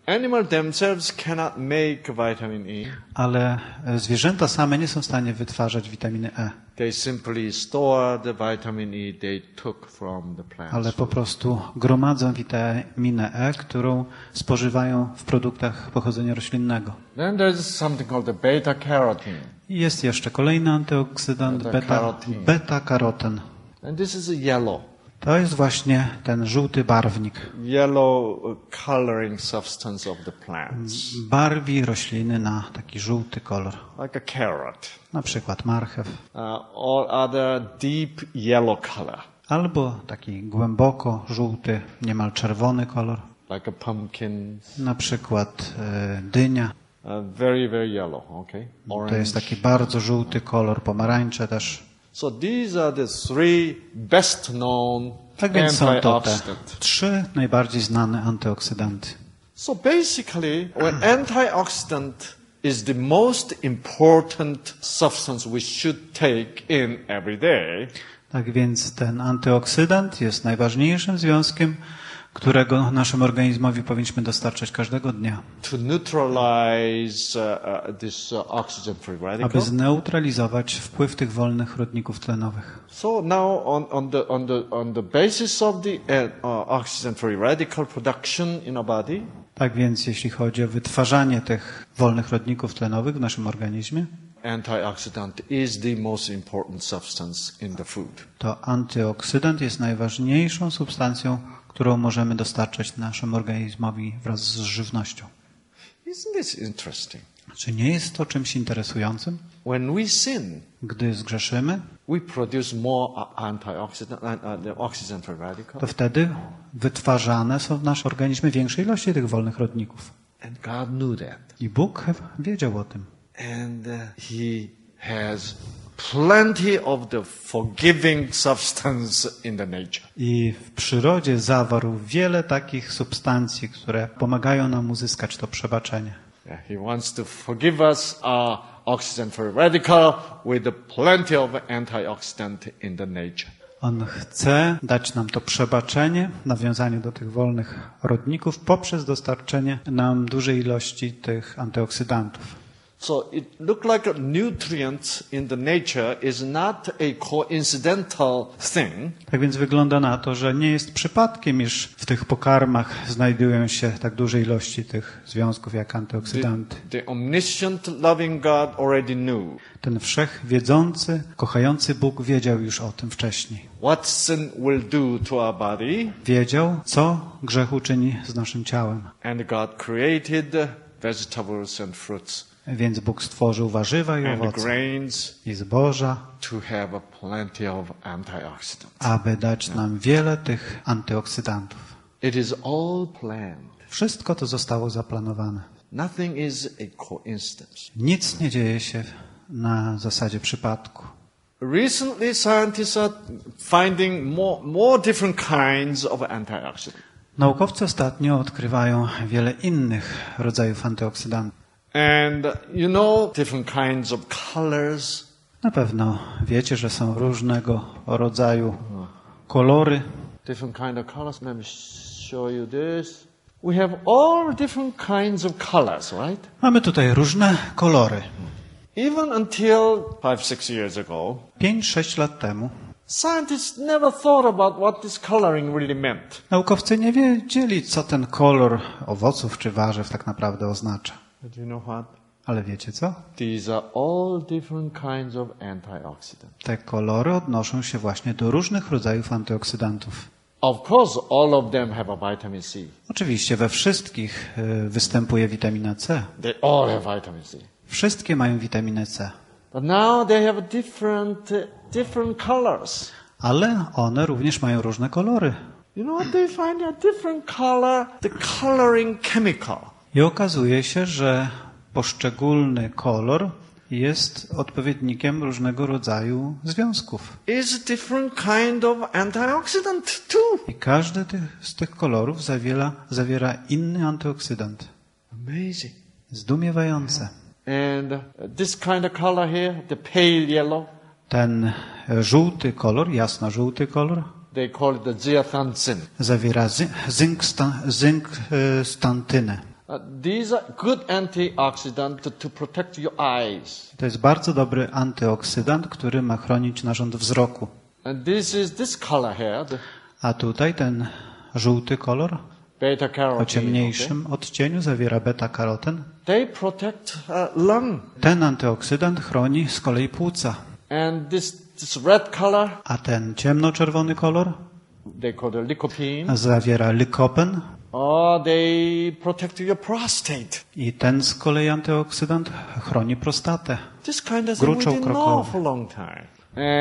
C: Animals themselves cannot make vitamin E.
D: Ale zwierzęta same nie są w stanie wytwarzać witaminy E.
C: They simply store the vitamin E they took from the plants.
D: Ale po prostu gromadzą witaminę E, którą spożywają w produktach pochodzenia roślinnego.
C: Then there's something called the beta-carotene.
D: I jest jeszcze kolejny antyoksydant, beta, beta-karoten.
C: And this is a yellow.
D: To jest właśnie ten żółty barwnik.
C: Yellow coloring substance of the plants.
D: Barwi rośliny na taki żółty kolor.
C: Like a carrot.
D: Na przykład marchew.
C: Uh, or other deep yellow color.
D: Albo taki głęboko żółty, niemal czerwony kolor.
C: Like a pumpkin.
D: Na przykład e, dynia.
C: Uh, very, very yellow, okay? Orange.
D: To jest taki bardzo żółty kolor, pomarańcze też.
C: So these are the three best known
D: Tak więc są to te
C: antioxidants.
D: trzy najbardziej znane antyoksydanty.
C: So basically, an antioxidant is the most important substance we should take in every day.
D: Tak więc ten antyoksydant jest najważniejszym związkiem, którego naszemu organizmowi powinniśmy dostarczać każdego dnia,
C: To neutralize uh, uh, this uh, oxygen-free
D: aby
C: radical.
D: zneutralizować wpływ tych wolnych rodników tlenowych.
C: So now, on, on the on the on the basis of the uh, uh, oxygen-free radical production in our body,
D: Tak więc jeśli chodzi o wytwarzanie tych wolnych rodników tlenowych w naszym organizmie,
C: antioxidant is the most important substance in the food.
D: to antyoksydant jest najważniejszą substancją, którą możemy dostarczać naszemu organizmowi wraz z żywnością.
C: Isn't this interesting?
D: Czy nie jest to czymś interesującym?
C: When we sin,
D: Gdy zgrzeszymy,
C: we produce more uh, antioxidant, uh, uh, the oxygen-free radical,
D: to wtedy wytwarzane są w naszym organizmie większe ilości tych wolnych rodników.
C: and God knew that,
D: I Bóg wiedział o tym.
C: and uh, He has plenty of the forgiving substance in the nature.
D: I w przyrodzie zawarł wiele takich substancji, które pomagają nam uzyskać to przebaczenie.
C: Yeah, He wants to forgive us our oxygen-free radical with the plenty of antioxidant in the nature.
D: On chce dać nam to przebaczenie, nawiązanie do tych wolnych rodników poprzez dostarczenie nam dużej ilości tych antyoksydantów.
C: So it look like a nutrient in the nature is not a coincidental thing.
D: Tak więc wygląda na to, że nie jest przypadkiem, iż w tych pokarmach znajdują się tak duże ilości tych związków jak
C: The,
D: antyoksydanty.
C: the omniscient, loving God already knew
D: Ten wszechwiedzący, kochający Bóg wiedział już o tym wcześniej.
C: what sin will do to our body,
D: Wiedział, co grzech uczyni z naszym ciałem.
C: and God created vegetables and fruits
D: Więc Bóg stworzył warzywa i
C: and
D: owoce
C: grains
D: i zboża,
C: to have a plenty of antioxidants.
D: aby dać nam wiele tych antyoksydantów.
C: It is all planned.
D: Wszystko to zostało zaplanowane.
C: Nothing is a coincidence.
D: Nic nie dzieje się na zasadzie przypadku.
C: Recently, scientists are finding more, more different kinds of antioxidants.
D: Naukowcy ostatnio odkrywają wiele innych rodzajów antyoksydantów.
C: And you know, different kinds of colors.
D: Na pewno wiecie, że są różnego rodzaju kolory.
C: Different kind of colors. Let me show you this. We have all different kinds of colors, right?
D: Mamy tutaj różne kolory.
C: Even until five, six years ago,
D: pięć sześć lat temu
C: scientists never thought about what this coloring really meant.
D: naukowcy nie wiedzieli, co ten kolor owoców czy warzyw tak naprawdę oznacza.
C: But you know what?
D: Ale wiecie co?
C: These are all different kinds of antioxidants.
D: Te kolory odnoszą się właśnie do różnych rodzajów antyoksydantów.
C: Of course, all of them have a vitamin C.
D: Oczywiście we wszystkich y, występuje witamina C.
C: They all have vitamin C.
D: Wszystkie mają witaminę C.
C: But now they have different, uh, different colors.
D: Ale one również mają różne kolory.
C: You know what they find? A different color, the coloring chemical.
D: I okazuje się, że poszczególny kolor jest odpowiednikiem różnego rodzaju związków.
C: Is a different kind of antioxidant too.
D: I każdy tych, z tych kolorów zawiera, zawiera inny antyoksydant.
C: Amazing.
D: Zdumiewające.
C: And uh, this kind of color here, the pale yellow,
D: Ten żółty kolor, jasno-żółty kolor,
C: they call it the zeaxanthin.
D: zawiera zy- zynk, sta, zynk e, stantynę.
C: Uh, these are good antioxidants to, to protect your eyes.
D: To jest bardzo dobry antyoksydant, który ma chronić narząd wzroku.
C: And this is this color here, the
D: A tutaj ten żółty kolor
C: beta
D: o
C: carotene.
D: ciemniejszym odcieniu zawiera beta-karoten.
C: They protect uh, lung.
D: Ten antyoksydant chroni z kolei płuca.
C: And this this red color,
D: A ten ciemnoczerwony kolor
C: they call it lycopene.
D: zawiera lykopen.
C: Oh, they protect your prostate.
D: I ten z kolei antyoksydant chroni prostatę.
C: This kind of thing we
D: Gruczoł
C: didn't know
D: krokowy.
C: for a long time.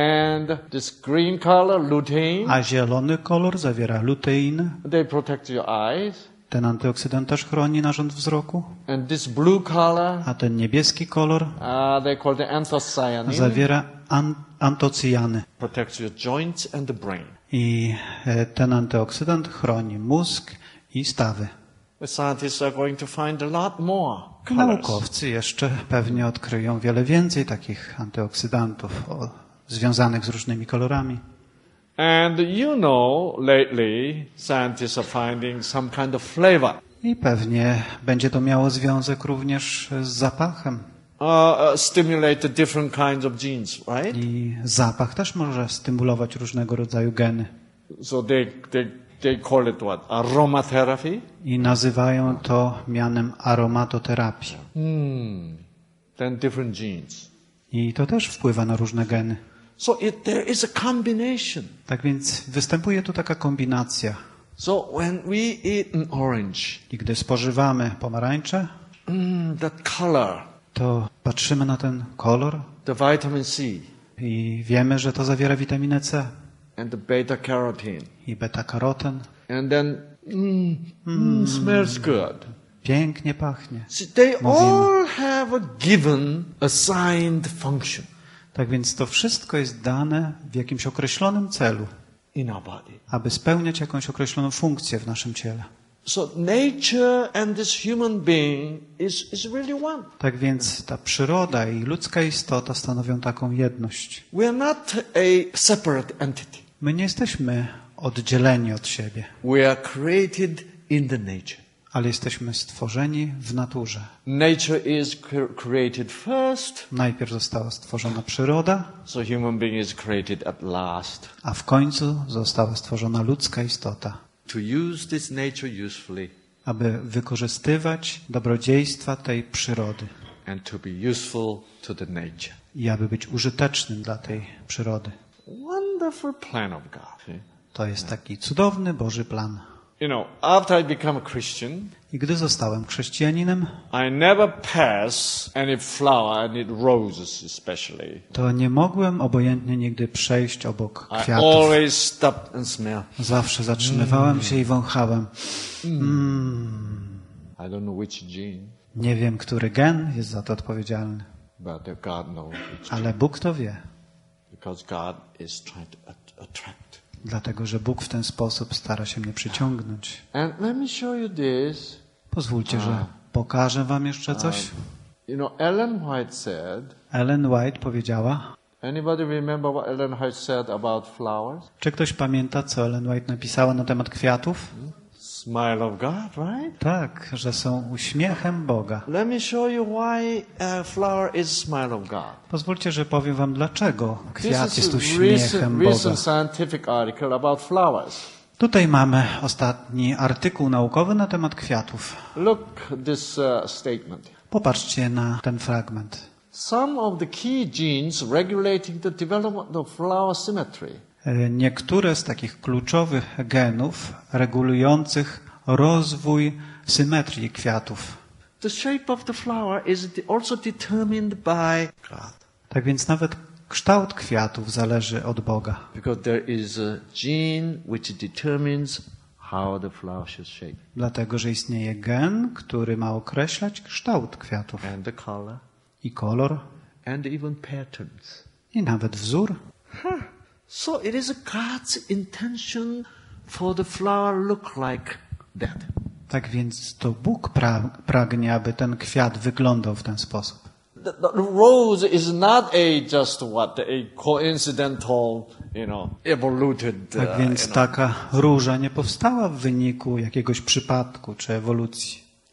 C: And this green color, lutein,
D: A zielony kolor zawiera luteinę.
C: they protect your eyes.
D: Ten antyoksydant też chroni narząd wzroku.
C: And this blue color,
D: A ten niebieski kolor
C: uh, they call it anthocyanin,
D: zawiera an- antocyjany.
C: protects your joints and the brain.
D: I e, ten antyoksydant chroni mózg i stawy.
C: The scientists are going to find a lot more colors.
D: Naukowcy jeszcze pewnie odkryją wiele więcej takich antyoksydantów o, związanych z różnymi kolorami.
C: And you know, lately, scientists are finding some kind of flavor.
D: I pewnie będzie to miało związek również z zapachem.
C: Uh, uh, stimulate the different kinds of genes, right?
D: I zapach też może stymulować różnego rodzaju geny.
C: So they, they, they call it what? Aromatherapy?
D: I nazywają to mianem aromatoterapii.
C: Hmm. Then different genes.
D: I to też wpływa na różne geny.
C: So it, there is a combination.
D: Tak więc występuje tu taka kombinacja.
C: So when we eat an orange,
D: I gdy spożywamy pomarańcze,
C: mm, that color,
D: to patrzymy na ten kolor
C: the vitamin C
D: i wiemy, że to zawiera witaminę C
C: and the beta carotene,
D: i beta-karoten.
C: and then mm, mm, smells good.
D: Pięknie pachnie.
C: See, they
D: Mówimy.
C: all have a given, assigned function
D: Tak więc to wszystko jest dane w jakimś określonym celu,
C: in our body.
D: aby spełniać jakąś określoną funkcję w naszym ciele.
C: So nature and this human being is, is really one.
D: Tak więc ta przyroda i ludzka istota stanowią taką jedność.
C: We are not a separate entity.
D: My nie jesteśmy oddzieleni od siebie,
C: We are created in the nature.
D: ale jesteśmy stworzeni w naturze.
C: Nature is cre- created first,
D: Najpierw została stworzona przyroda,
C: so human being is created at last.
D: a w końcu została stworzona ludzka istota,
C: To use this nature usefully
D: aby wykorzystywać dobrodziejstwa tej przyrody
C: and to be useful to the nature.
D: i aby być użytecznym dla tej przyrody.
C: Wonderful plan of God. See?
D: To jest taki cudowny Boży plan.
C: You know, after I become a Christian,
D: I gdy zostałem chrześcijaninem,
C: I never pass any flower, any roses especially.
D: to nie mogłem obojętnie nigdy przejść obok
C: I
D: kwiatów.
C: always stop and smell.
D: Zawsze zatrzymywałem się i wąchałem.
C: I don't know which gene,
D: Nie wiem, który gen jest za to odpowiedzialny,
C: but the God knows which,
D: ale Bóg to wie,
C: because God is trying to at- attract.
D: dlatego że Bóg w ten sposób stara się mnie przyciągnąć.
C: And let me show you this.
D: Pozwólcie, że pokażę wam jeszcze coś.
C: You know, Ellen White said,
D: Ellen White powiedziała,
C: anybody remember what Ellen White said about flowers?
D: czy ktoś pamięta, co Ellen White napisała na temat kwiatów?
C: Smile of God, right?
D: Tak, że są uśmiechem Boga.
C: Let me show you why a flower is smile of God.
D: Pozwólcie, że powiem wam, dlaczego kwiat
C: This
D: jest
C: is a
D: uśmiechem
C: recent,
D: Boga.
C: recent scientific article about flowers.
D: Tutaj mamy ostatni artykuł naukowy na temat kwiatów.
C: Look this uh, statement.
D: Popatrzcie na ten fragment.
C: Some of the key genes regulating the development of flower symmetry
D: Niektóre z takich kluczowych genów regulujących rozwój symetrii kwiatów.
C: the shape of the flower is de- also determined by God.
D: Tak więc nawet kształt kwiatów zależy od Boga.
C: Because there is a gene which determines how the flower should shape.
D: Dlatego, że istnieje gen, który ma określać kształt kwiatów
C: And the color.
D: i kolor
C: And even patterns.
D: i nawet wzór.
C: Huh. So it is God's intention for the flower look like that.
D: Tak więc to Bóg pra- pragnie, aby ten kwiat wyglądał w ten sposób.
C: The, the rose is not a just what a coincidental, you know, evoluted. Uh,
D: Tak więc
C: you know.
D: taka róża nie powstała w wyniku jakiegoś przypadku czy ewolucji.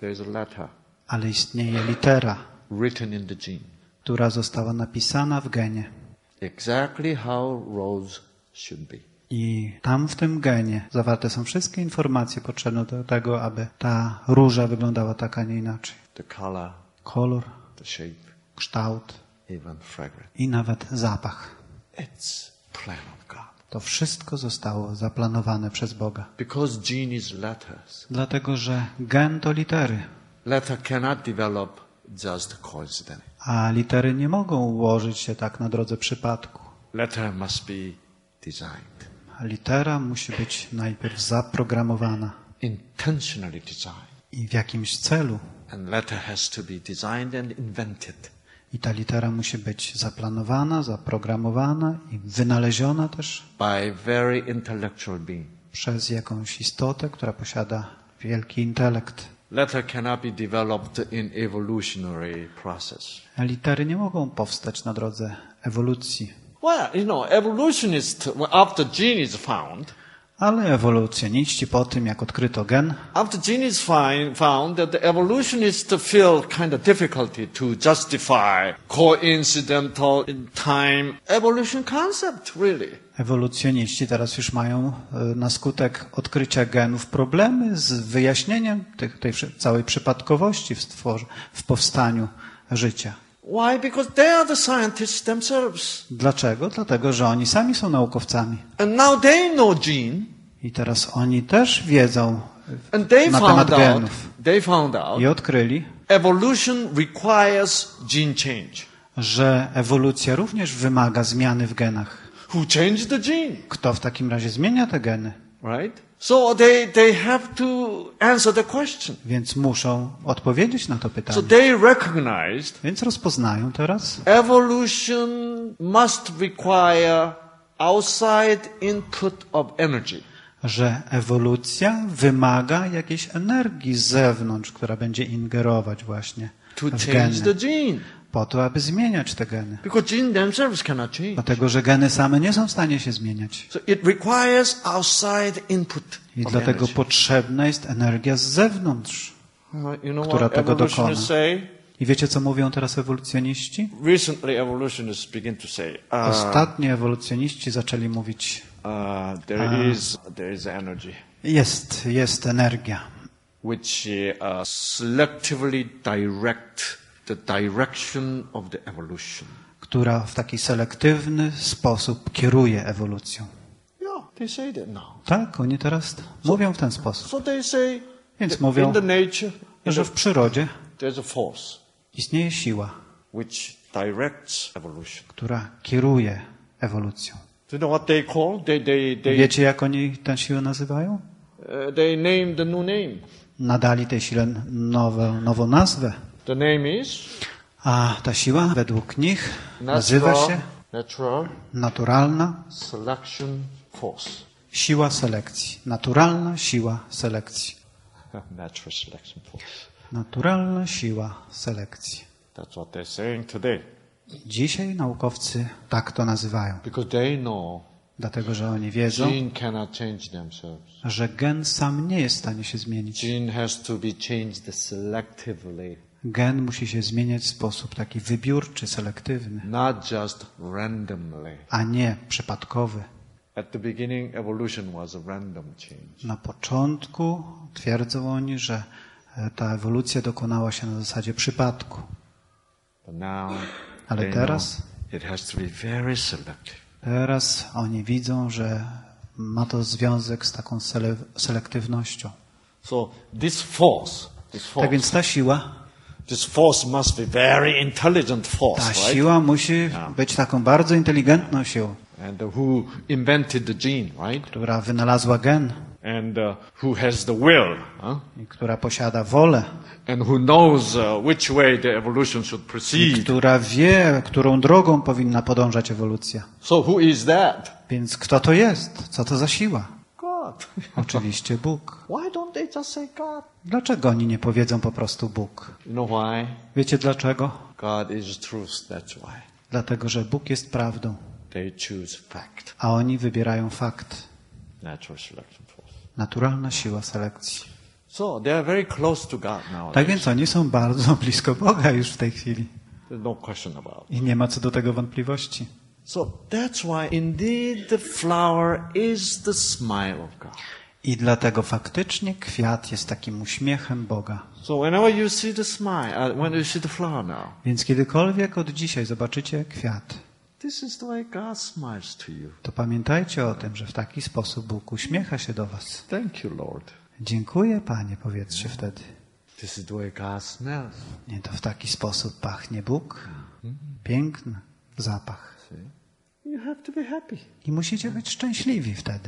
C: There is a letter
D: ale istnieje litera,
C: written in the gene.
D: która została napisana w genie.
C: Exactly how rose should be.
D: I tam w tym genie zawarte są wszystkie informacje potrzebne do tego, aby ta róża wyglądała tak, a nie inaczej.
C: The color,
D: Kolor,
C: the shape,
D: kształt
C: even fragrance.
D: i nawet zapach.
C: It's plan of God.
D: To wszystko zostało zaplanowane przez Boga.
C: Because gene is letters.
D: Dlatego, że gen to litery,
C: Letter cannot develop just coincidentally.
D: a litery nie mogą ułożyć się tak na drodze przypadku.
C: Letter must be designed.
D: Litera musi być najpierw zaprogramowana
C: Intentionally designed.
D: i w jakimś celu.
C: And letter has to be designed and invented.
D: I ta litera musi być zaplanowana, zaprogramowana i wynaleziona też
C: By very intellectual being.
D: przez jakąś istotę, która posiada wielki intelekt.
C: Letter cannot be developed in evolutionary process.
D: Litery nie mogą powstać na drodze ewolucji.
C: Well, you know, evolutionists, after gene is found,
D: Ale ewolucjoniści po tym, jak odkryto gen,
C: after gene is find, found that the evolutionists feel kind of difficulty to justify coincidental in time evolution concept, really.
D: ewolucjoniści teraz już mają y, na skutek odkrycia genów problemy z wyjaśnieniem tych, tej wszy- całej przypadkowości w, stworze, w powstaniu życia.
C: Why? Because they are the scientists themselves.
D: Dlaczego? Dlatego, że oni sami są naukowcami.
C: And now they know gene,
D: I teraz oni też wiedzą
C: and they
D: na
C: found
D: temat
C: out,
D: genów
C: they found out
D: i odkryli,
C: evolution requires gene change.
D: że ewolucja również wymaga zmiany w genach.
C: Who changed the gene?
D: Kto w takim razie zmienia te geny?
C: Right? So they, they have to answer the question.
D: Więc muszą odpowiedzieć na to
C: So
D: pytanie.
C: they recognized
D: Więc rozpoznają teraz,
C: evolution must require outside input of energy.
D: że ewolucja wymaga jakiejś energii z zewnątrz, która będzie ingerować właśnie
C: To
D: w
C: change the
D: geny,
C: gene.
D: po to, aby zmieniać te geny.
C: Because gene themselves cannot change.
D: Dlatego, że geny same nie są w stanie się zmieniać.
C: So it requires outside input
D: I
C: of
D: dlatego
C: energy.
D: potrzebna jest energia z zewnątrz,
C: Uh, you know
D: która
C: what
D: tego dokona.
C: evolutionists say?
D: I wiecie, co mówią teraz ewolucjoniści?
C: Recently evolutionists begin to say, uh,
D: Ostatnio ewolucjoniści zaczęli mówić,
C: uh, there is there is energy
D: jest, jest energia,
C: which uh, selectively direct the direction of the evolution.
D: która w taki selektywny sposób kieruje ewolucją.
C: Yeah, they say that now.
D: Tak, oni teraz mówią w ten sposób.
C: So they say
D: Więc
C: that
D: mówią,
C: in the nature in
D: że
C: the,
D: w przyrodzie
C: there's a force
D: istnieje siła,
C: which directs evolution.
D: która kieruje ewolucją.
C: Do you know what they call? They they they
D: Wiecie, jak oni tę siłę nazywają?
C: uh, they name the new name.
D: Nadali tej sile nową, nową nazwę.
C: The name is
D: A ta siła według nich nazywa
C: natural,
D: się
C: natural
D: naturalna
C: selection force.
D: siła selekcji. Naturalna siła selekcji.
C: Natural selection force.
D: Naturalna siła selekcji.
C: That's what they're saying today.
D: Dzisiaj naukowcy tak to nazywają,
C: Because they know
D: dlatego że oni wiedzą,
C: gene cannot change themselves.
D: że gen sam nie jest w stanie się zmienić.
C: Gene has to be changed selectively,
D: Gen musi się zmieniać w sposób taki wybiórczy, selektywny,
C: not just randomly.
D: a nie przypadkowy.
C: At the beginning, evolution was a random change.
D: Na początku twierdzą oni, że e, ta ewolucja dokonała się na zasadzie przypadku.
C: But now,
D: Ale
C: they
D: teraz,
C: know it has to be very selective.
D: teraz oni widzą, że ma to związek z taką sele, selektywnością.
C: So this force, this
D: Tak
C: force,
D: więc ta siła,
C: this force must be very intelligent force,
D: ta
C: right?
D: siła musi być taką bardzo inteligentną siłą,
C: And uh, who invented the gene, right?
D: która wynalazła gen
C: And uh, who has the will, huh?
D: i która posiada wolę
C: And who knows uh, which way the evolution should
D: i
C: proceed.
D: która wie, którą drogą powinna podążać ewolucja.
C: So who is that?
D: Więc kto to jest? Co to za siła?
C: God.
D: Oczywiście Bóg.
C: Why don't they just say God?
D: Dlaczego oni nie powiedzą po prostu Bóg?
C: You know why?
D: Wiecie dlaczego?
C: God is truth, that's why.
D: Dlatego, że Bóg jest prawdą,
C: They choose fact.
D: a oni wybierają fakt.
C: Natural selection force.
D: Naturalna siła selekcji.
C: So they are very close to God now.
D: Tak więc oni są bardzo blisko Boga już w tej chwili.
C: There's no question about it.
D: I nie ma co do tego wątpliwości.
C: So that's why indeed the flower is the smile of God.
D: I dlatego faktycznie kwiat jest takim uśmiechem Boga.
C: So whenever you see the smile, uh, when you see the flower now,
D: Więc kiedykolwiek od dzisiaj zobaczycie kwiat,
C: this is the way God smiles to you.
D: to pamiętajcie o tym, że w taki sposób Bóg uśmiecha się do was.
C: Thank you, Lord.
D: Dziękuję, Panie, powiedzcie wtedy.
C: This is the way God smells.
D: Nie, to w taki sposób pachnie Bóg. Piękny zapach.
C: You have to be happy.
D: I musicie być szczęśliwi wtedy.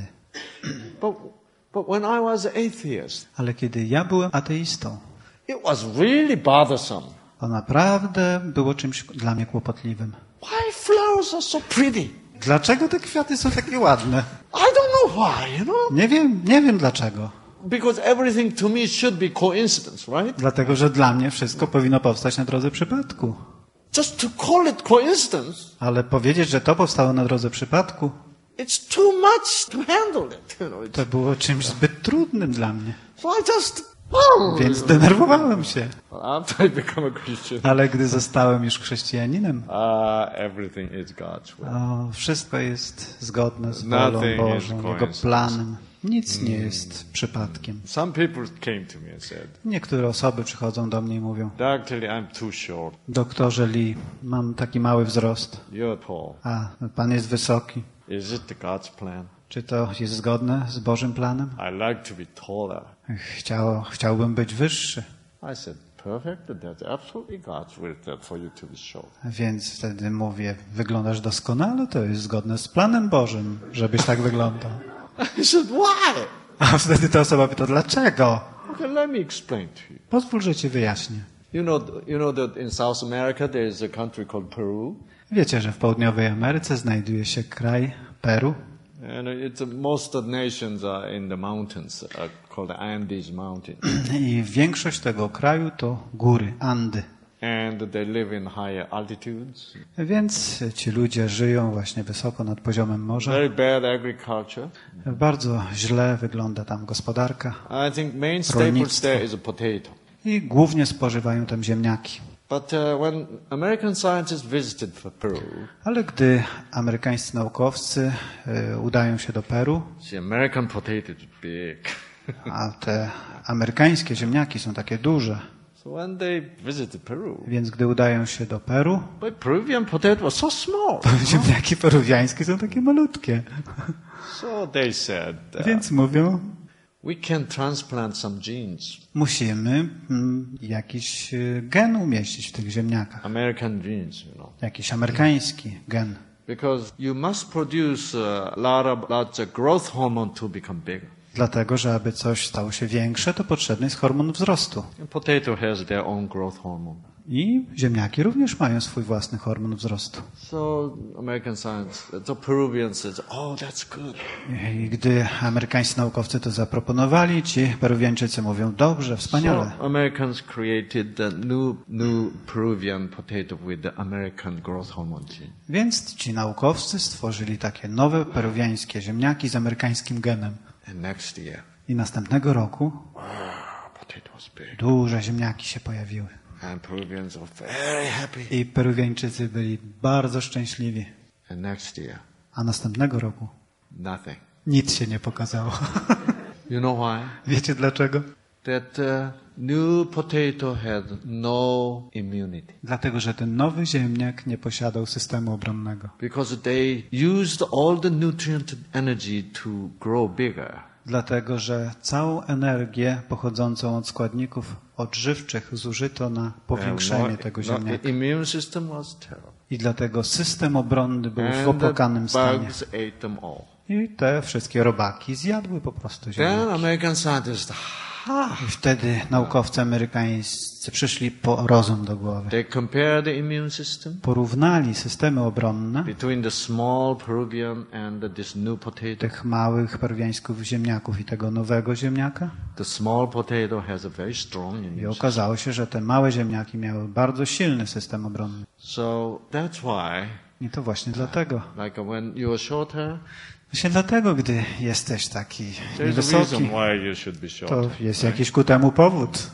C: But, but when I was an atheist,
D: Ale kiedy ja byłem ateistą,
C: it was really bothersome.
D: to naprawdę było czymś dla mnie kłopotliwym.
C: Why flowers are so pretty?
D: Dlaczego te kwiaty są takie ładne?
C: I don't know why, you know?
D: Nie wiem, nie wiem dlaczego.
C: Because everything to me should be coincidence, right?
D: Dlatego, że dla mnie wszystko powinno powstać na drodze przypadku.
C: Just to call it coincidence,
D: Ale powiedzieć, że to powstało na drodze przypadku,
C: it's too much to handle it, you know. It's,
D: to było czymś zbyt trudnym dla mnie.
C: so I just, oh,
D: Więc zdenerwowałem się.
C: after I become a Christian,
D: Ale gdy zostałem już chrześcijaninem,
C: uh, everything is God's will.
D: o, wszystko jest zgodne z wolą
C: Nothing is
D: Bożą, Jego
C: coincidence.
D: planem. Nic nie jest przypadkiem.
C: Some people came to me and said,
D: Niektóre osoby przychodzą do mnie i mówią:
C: Doctor Lee, I'm too short.
D: doktorze Lee, mam taki mały wzrost,
C: You're tall.
D: a pan jest wysoki.
C: Is it the God's plan?
D: Czy to jest zgodne z Bożym planem?
C: I like to be taller.
D: Chciało, chciałbym być wyższy.
C: I said, perfect. That's absolutely God's will that for you to be short.
D: Więc wtedy mówię: wyglądasz doskonale, to jest zgodne z planem Bożym, żebyś tak wyglądał.
C: I said, why?
D: A wtedy ta osoba pyta: dlaczego?
C: Okay, let me explain to you.
D: Pozwól, że ci wyjaśnię.
C: You know, you know that in South America there is a country called Peru,
D: Wiecie, że w południowej Ameryce znajduje się kraj Peru.
C: and it's most of the nations are in the mountains, uh, called the Andes Mountains,
D: I większość tego kraju to góry, Andy.
C: and they live in higher altitudes.
D: Więc ci ludzie żyją właśnie wysoko nad poziomem morza.
C: Very bad agriculture.
D: Bardzo źle wygląda tam gospodarka
C: I think main staples there is a potato.
D: i głównie spożywają tam ziemniaki.
C: But uh, when American scientists visited for Peru,
D: Ale gdy amerykańscy naukowcy y, udają się do Peru,
C: see, American potato is big.
D: a te amerykańskie ziemniaki są takie duże,
C: So when they visited Peru,
D: więc gdy udają się do Peru,
C: but Peruvian potato was so small.
D: ziemniaki peruwiańskie są takie malutkie.
C: So they said, uh,
D: Więc mówią:
C: we can transplant some genes,
D: musimy mm, jakiś y, gen umieścić w tych ziemniakach.
C: American genes, you know,
D: Jakiś amerykański gen.
C: because you must produce a lot of lots of growth hormone to become bigger.
D: Dlatego, że aby coś stało się większe, to potrzebny jest hormon wzrostu.
C: And potato has their own growth hormone.
D: I ziemniaki również mają swój własny hormon wzrostu.
C: So American science, so Peruvians says, oh, that's good.
D: I gdy amerykańscy naukowcy to zaproponowali, ci Peruwiańczycy mówią: dobrze, wspaniale.
C: So Americans created the new new Peruvian potato with the American growth hormone gene.
D: Więc ci naukowcy stworzyli takie nowe peruwiańskie ziemniaki z amerykańskim genem.
C: And next year,
D: I następnego roku
C: potato was big.
D: duże ziemniaki się pojawiły.
C: And Peruvians were very happy.
D: I Peruwiańczycy byli bardzo szczęśliwi.
C: And next year,
D: A następnego roku
C: nothing.
D: nic się nie pokazało.
C: You know why?
D: Wiecie dlaczego?
C: That uh, new potato had no immunity.
D: Dlatego, że ten nowy ziemniak nie posiadał systemu obronnego.
C: Because they used all the nutrient energy to grow bigger.
D: Dlatego, że całą energię pochodzącą od składników odżywczych zużyto na powiększenie
C: And
D: tego
C: no, no,
D: ziemniaka.
C: the immune system was terrible.
D: I dlatego system obronny był w
C: And the
D: opłakanym stanie.
C: bugs ate them all.
D: I te wszystkie robaki zjadły po prostu
C: Then
D: ziemniaki.
C: American scientists, ha,
D: I wtedy naukowcy amerykańscy przyszli po rozum do głowy.
C: they compared the immune system
D: Porównali systemy obronne
C: between the small Peruvian and this new potato.
D: tych małych peruwiańskich ziemniaków i tego nowego ziemniaka.
C: The small potato has a very strong
D: I
C: immune system.
D: okazało się, że te małe ziemniaki miały bardzo silny system obronny.
C: So that's why,
D: I to właśnie dlatego.
C: like when you are shorter,
D: Właśnie dlatego, gdy jesteś taki
C: There's a
D: niewysoki,
C: reason why you should be short.
D: to jest jakiś ku temu powód.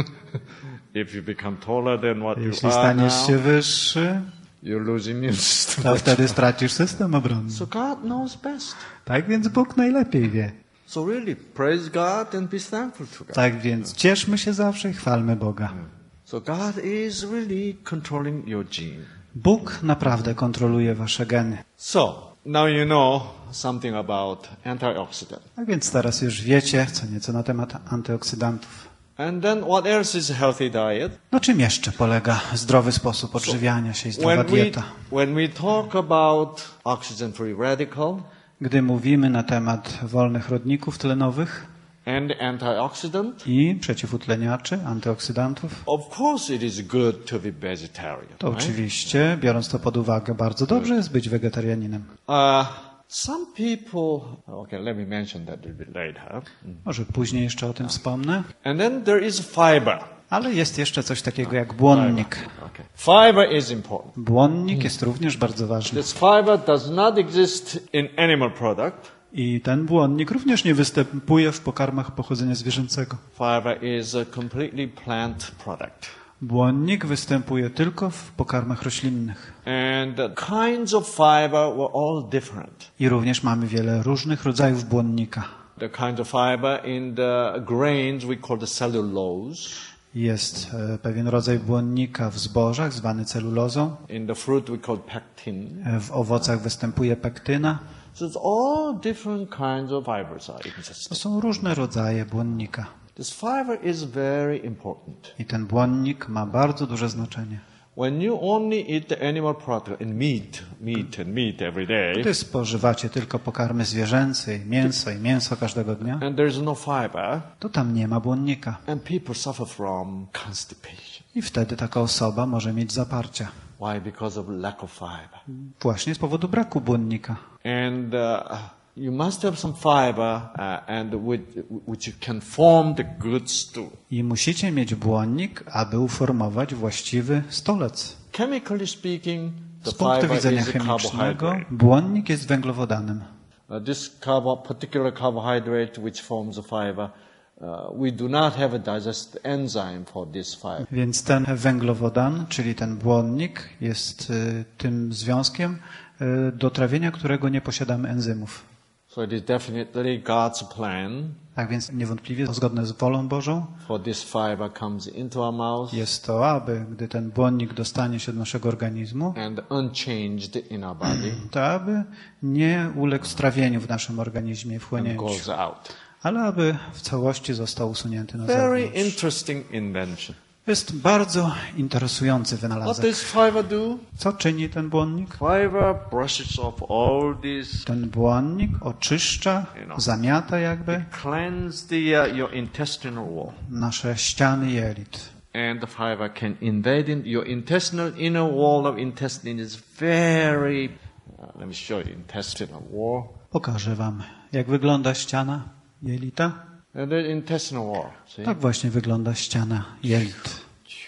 C: If you become taller than what you
D: Jeśli
C: are
D: staniesz
C: now,
D: się wyższy,
C: you lose immune system.
D: to wtedy stracisz system obronny.
C: So God knows best.
D: Tak więc Bóg najlepiej wie.
C: So really, praise God and be thankful to God.
D: Tak więc cieszmy się zawsze i chwalmy Boga.
C: So God is really controlling your gene.
D: Bóg naprawdę kontroluje wasze geny.
C: So now you know something about antioxidant.
D: Tak więc teraz już wiecie co nieco na temat antyoksydantów.
C: And then what else is a healthy diet?
D: No czym jeszcze polega zdrowy sposób odżywiania się i zdrowa
C: When we,
D: dieta?
C: when we talk about oxygen-free radical
D: Gdy mówimy na temat wolnych rodników tlenowych
C: and antioxidant,
D: i przeciwutleniaczy, antyoksydantów,
C: of course it is good to be vegetarian.
D: to
C: right?
D: oczywiście, biorąc to pod uwagę, bardzo dobrze jest być wegetarianinem.
C: Uh, some people, okay, let me mention that a little bit later.
D: Może później jeszcze o tym wspomnę.
C: And then there is fiber.
D: Ale jest jeszcze coś takiego jak błonnik.
C: Okay. Fiber is important.
D: Błonnik jest również bardzo ważny.
C: This fiber does not exist in animal product.
D: I ten błonnik również nie występuje w pokarmach pochodzenia zwierzęcego.
C: Fiber is a completely plant product.
D: Błonnik występuje tylko w pokarmach roślinnych.
C: And the kinds of fiber were all different.
D: I również mamy wiele różnych rodzajów błonnika.
C: The kinds of fiber in the grains we call the cellulose.
D: Jest e, pewien rodzaj błonnika w zbożach, zwany celulozą.
C: In the fruit we call pectin.
D: E, W owocach występuje pektyna.
C: So it's all different kinds of fibers are
D: To
C: existing.
D: są różne rodzaje błonnika.
C: This fiber is very important.
D: I ten błonnik ma bardzo duże znaczenie.
C: When you only eat the animal product and meat, meat and meat every day,
D: Gdy spożywacie tylko pokarmy zwierzęce, i mięso i mięso każdego dnia,
C: and there's no fiber,
D: to tam nie ma błonnika.
C: and people suffer from constipation.
D: I wtedy taka osoba może mieć zaparcia.
C: Why? Because of lack of fiber.
D: Właśnie z powodu braku błonnika.
C: And uh, you must have some fiber, uh, and with, which you can form the good stew.
D: I musicie mieć błonnik, aby uformować właściwy stolec.
C: Chemically speaking, the
D: Z punktu
C: fiber
D: widzenia
C: is a
D: chemicznego,
C: carbohydrate.
D: błonnik jest węglowodanem.
C: Uh, this carbo- particular carbohydrate, which forms a fiber, uh, we do not have a digestive enzyme for this fiber.
D: Więc ten węglowodan, czyli ten błonnik, jest y, tym związkiem, y, do trawienia którego nie posiadamy enzymów.
C: So it is definitely God's plan
D: Tak więc niewątpliwie zgodne z wolą Bożą
C: for this fiber comes into our mouth
D: jest to, aby gdy ten błonnik dostanie się do naszego organizmu,
C: and unchanged in our body
D: to aby nie uległ strawieniu w naszym organizmie i
C: and
D: wchłonięciu,
C: goes out.
D: ale aby w całości został usunięty na
C: Very
D: zewnątrz.
C: interesting invention.
D: Jest bardzo interesujący
C: What
D: wynalazek.
C: does fiber do?
D: Co czyni ten błonnik?
C: Fiber brushes off all these,
D: Ten błonnik oczyszcza, zamiata jakby
C: cleanse the, uh, your intestinal wall.
D: nasze ściany jelit.
C: And the fiber can invade in your intestinal inner wall of intestine is very, uh, let me show you intestinal wall.
D: Pokażę wam, jak wygląda ściana jelita.
C: And the intestinal wall, see?
D: Tak właśnie wygląda ściana jelit.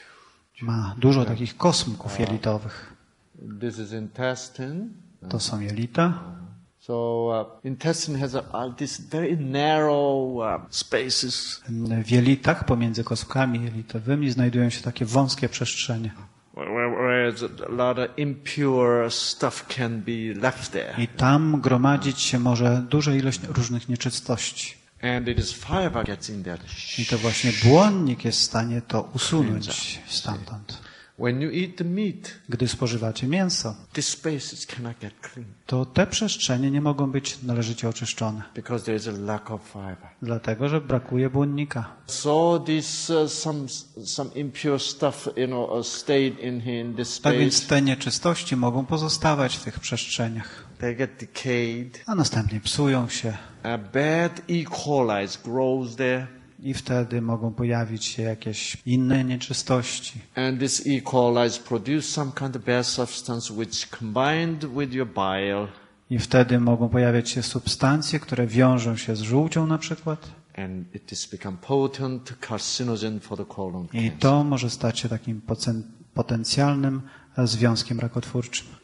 D: Ma dużo takich kosmków jelitowych.
C: This is intestine.
D: To są jelita.
C: So uh, intestine has a, uh, this very narrow uh, spaces
D: W jelitach pomiędzy kosmkami jelitowymi znajdują się takie wąskie przestrzenie.
C: where, where a lot of impure stuff can be left there.
D: I tam gromadzić się może duża ilość różnych nieczystości.
C: And it is fiber gets in there.
D: I to właśnie błonnik jest w stanie to usunąć stamtąd.
C: When you eat the meat,
D: Gdy spożywacie mięso,
C: these spaces cannot get clean
D: to te przestrzenie nie mogą być należycie oczyszczone,
C: because there is a lack of fiber.
D: dlatego że brakuje błonnika.
C: So this uh, some some impure stuff, you know, uh, stayed in here in this
D: Tak więc
C: space.
D: te nieczystości mogą pozostawać w tych przestrzeniach,
C: They get decayed.
D: a następnie psują się
C: A bad E. coli grows there.
D: i wtedy mogą pojawić się jakieś inne nieczystości.
C: And this E. coli produce some kind of bad substance which combined with your bile
D: I wtedy mogą pojawiać się substancje, które wiążą się z żółcią na przykład.
C: and it is become potent carcinogen for the colon
D: I
C: cancer.
D: to może stać się takim pocen- potencjalnym związkiem rakotwórczym.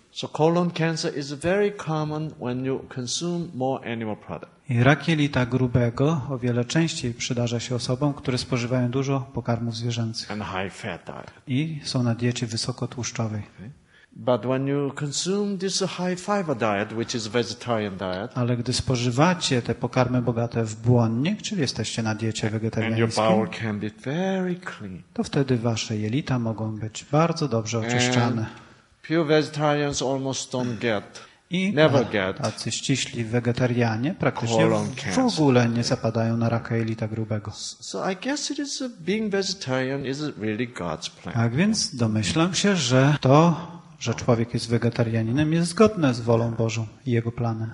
C: So colon cancer is very common when you consume more animal product.
D: I rak jelita grubego o wiele częściej przydarza się osobom, które spożywają dużo pokarmów zwierzęcych
C: And high fat diet.
D: i są na diecie wysokotłuszczowej.
C: But when you consume this high fiber diet, which is vegetarian diet,
D: Ale gdy spożywacie te pokarmy bogate w błonnik, czyli jesteście na diecie
C: and your
D: wegetariańskiej,
C: bowel can be very clean.
D: to wtedy wasze jelita mogą być bardzo dobrze oczyszczane.
C: Pure vegetarians almost don't get,
D: I
C: never get
D: tacy ściśli wegetarianie praktycznie
C: colon
D: w
C: cancer.
D: ogóle nie zapadają na raka jelita grubego.
C: So I guess it is a, being vegetarian is really God's plan.
D: Tak więc domyślam się, że to, że człowiek jest wegetarianinem, jest zgodne z wolą Bożą i Jego planem.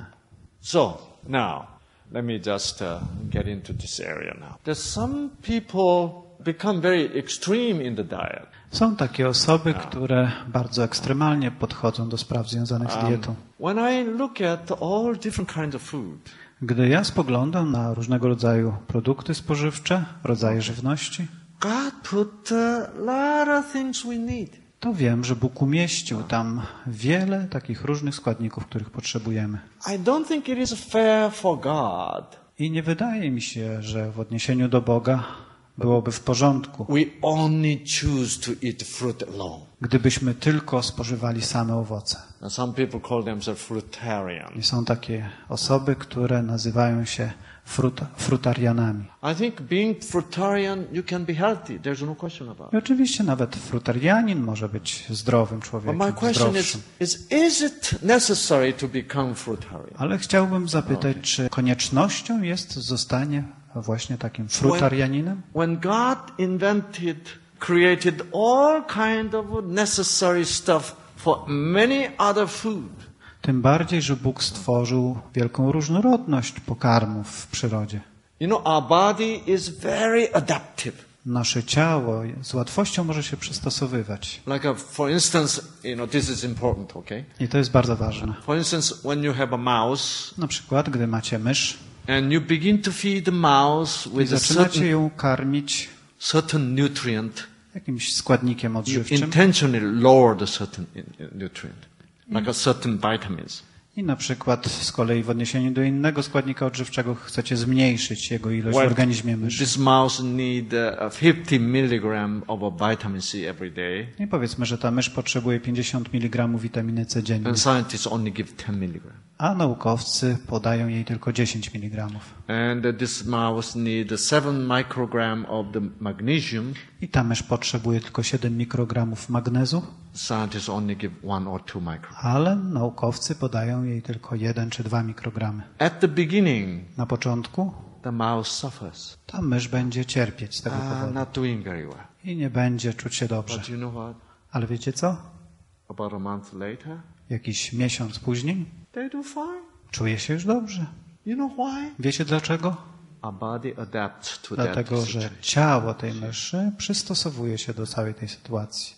C: So now, let me just uh, get into this area now. There's some people become very extreme in the diet.
D: Są takie osoby, które bardzo ekstremalnie podchodzą do spraw związanych z dietą.
C: When I look at all different kinds of food,
D: Gdy ja spoglądam na różnego rodzaju produkty spożywcze, rodzaje żywności,
C: God put a lot of things we need.
D: to wiem, że Bóg umieścił tam wiele takich różnych składników, których potrzebujemy.
C: I don't think it is fair for God.
D: I nie wydaje mi się, że w odniesieniu do Boga byłoby w porządku,
C: We only choose to eat fruit alone.
D: gdybyśmy tylko spożywali same owoce.
C: And some people call themselves fruitarian.
D: I są takie osoby, które nazywają się frut, frutarianami.
C: I think being fruitarian, you can be healthy. There's no question about
D: I
C: it.
D: oczywiście nawet frutarianin może być zdrowym
C: But
D: człowiekiem,
C: my question
D: zdrowszym.
C: is, is, is it necessary to become fruitarian?
D: Ale chciałbym zapytać, czy koniecznością jest zostanie właśnie takim frutarianinem?
C: When God invented, created all kind of necessary stuff for many other food,
D: Tym bardziej, że Bóg stworzył wielką różnorodność pokarmów w przyrodzie.
C: you know, our body is very adaptive.
D: Nasze ciało z łatwością może się przystosowywać.
C: Like, a, for instance, you know, this is important, okay?
D: I to jest bardzo ważne.
C: For instance, when you have a mouse
D: Na przykład, gdy macie mysz
C: and you begin to feed the mouse
D: i
C: with a
D: zaczynacie
C: certain,
D: ją karmić
C: certain nutrient,
D: jakimś składnikiem
C: you
D: odżywczym
C: intentionally lower the certain in- in nutrient, like a certain vitamins.
D: i na przykład z kolei w odniesieniu do innego składnika odżywczego chcecie zmniejszyć jego ilość w
C: Well,
D: organizmie myszy.
C: this mouse need uh, fifty milligram of a vitamin C every day,
D: I powiedzmy, że ta mysz potrzebuje pięćdziesiąt miligramów witaminy C dziennie,
C: and scientists only give ten milligram.
D: a naukowcy podają jej tylko dziesięć miligramów.
C: And uh, this mouse need seven microgram of the magnesium.
D: I ta mysz potrzebuje tylko siedem mikrogramów magnezu,
C: Scientists only give one or two micrograms.
D: ale naukowcy podają jej tylko jeden czy dwa mikrogramy.
C: At the beginning,
D: Na początku
C: the mouse suffers,
D: ta mysz będzie cierpieć z tego
C: uh,
D: powodu
C: not doing very well.
D: i nie będzie czuć się dobrze.
C: But you know what?
D: Ale wiecie co?
C: About a month later,
D: Jakiś miesiąc później
C: they do fine.
D: czuje się już dobrze.
C: You know why?
D: Wiecie dlaczego?
C: Our body adapts to that
D: Dlatego, że
C: situation.
D: ciało tej myszy przystosowuje się do całej tej sytuacji.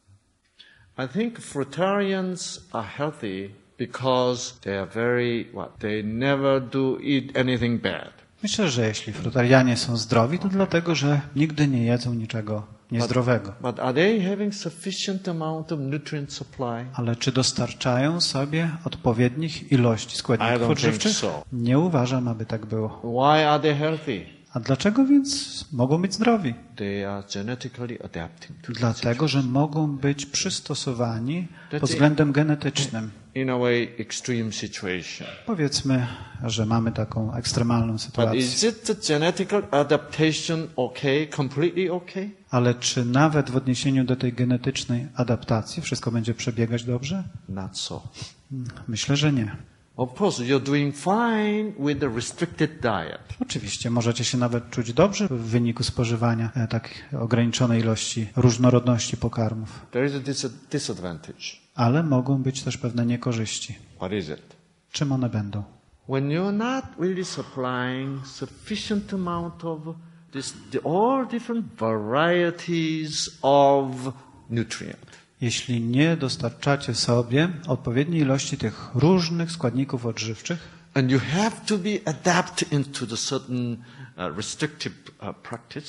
C: I think fruitarians are healthy because they are very what? They never do eat anything bad.
D: Myślę, że jeśli frutarianie są zdrowi, to dlatego, że nigdy nie jedzą niczego niezdrowego.
C: But are they having sufficient amount of nutrient supply?
D: Ale czy dostarczają sobie odpowiednich ilości
C: I
D: składników
C: don't think
D: odżywczych?
C: so.
D: Nie uważam, aby tak było.
C: Why are they healthy?
D: A dlaczego więc mogą być zdrowi?
C: They are genetically adapting to the
D: Dlatego, że mogą być przystosowani
C: That's
D: pod
C: it.
D: względem genetycznym.
C: in a way extreme situation.
D: Powiedzmy, że mamy taką ekstremalną
C: But
D: sytuację.
C: is it the genetical adaptation okay, completely okay?
D: Ale czy nawet w odniesieniu do tej genetycznej adaptacji wszystko będzie przebiegać dobrze?
C: Not so.
D: Myślę, że nie.
C: Of course, you're doing fine with the restricted diet.
D: Oczywiście możecie się nawet czuć dobrze w wyniku spożywania e, tak ograniczonej ilości różnorodności pokarmów,
C: There is a dis- disadvantage.
D: ale mogą być też pewne niekorzyści.
C: What is it?
D: Czym one będą?
C: When you're not really supplying sufficient amount of this, the, all different varieties of nutrient.
D: Jeśli nie dostarczacie sobie odpowiedniej ilości tych różnych składników odżywczych
C: And you have to be adapted into the certain uh, restrictive uh, practice.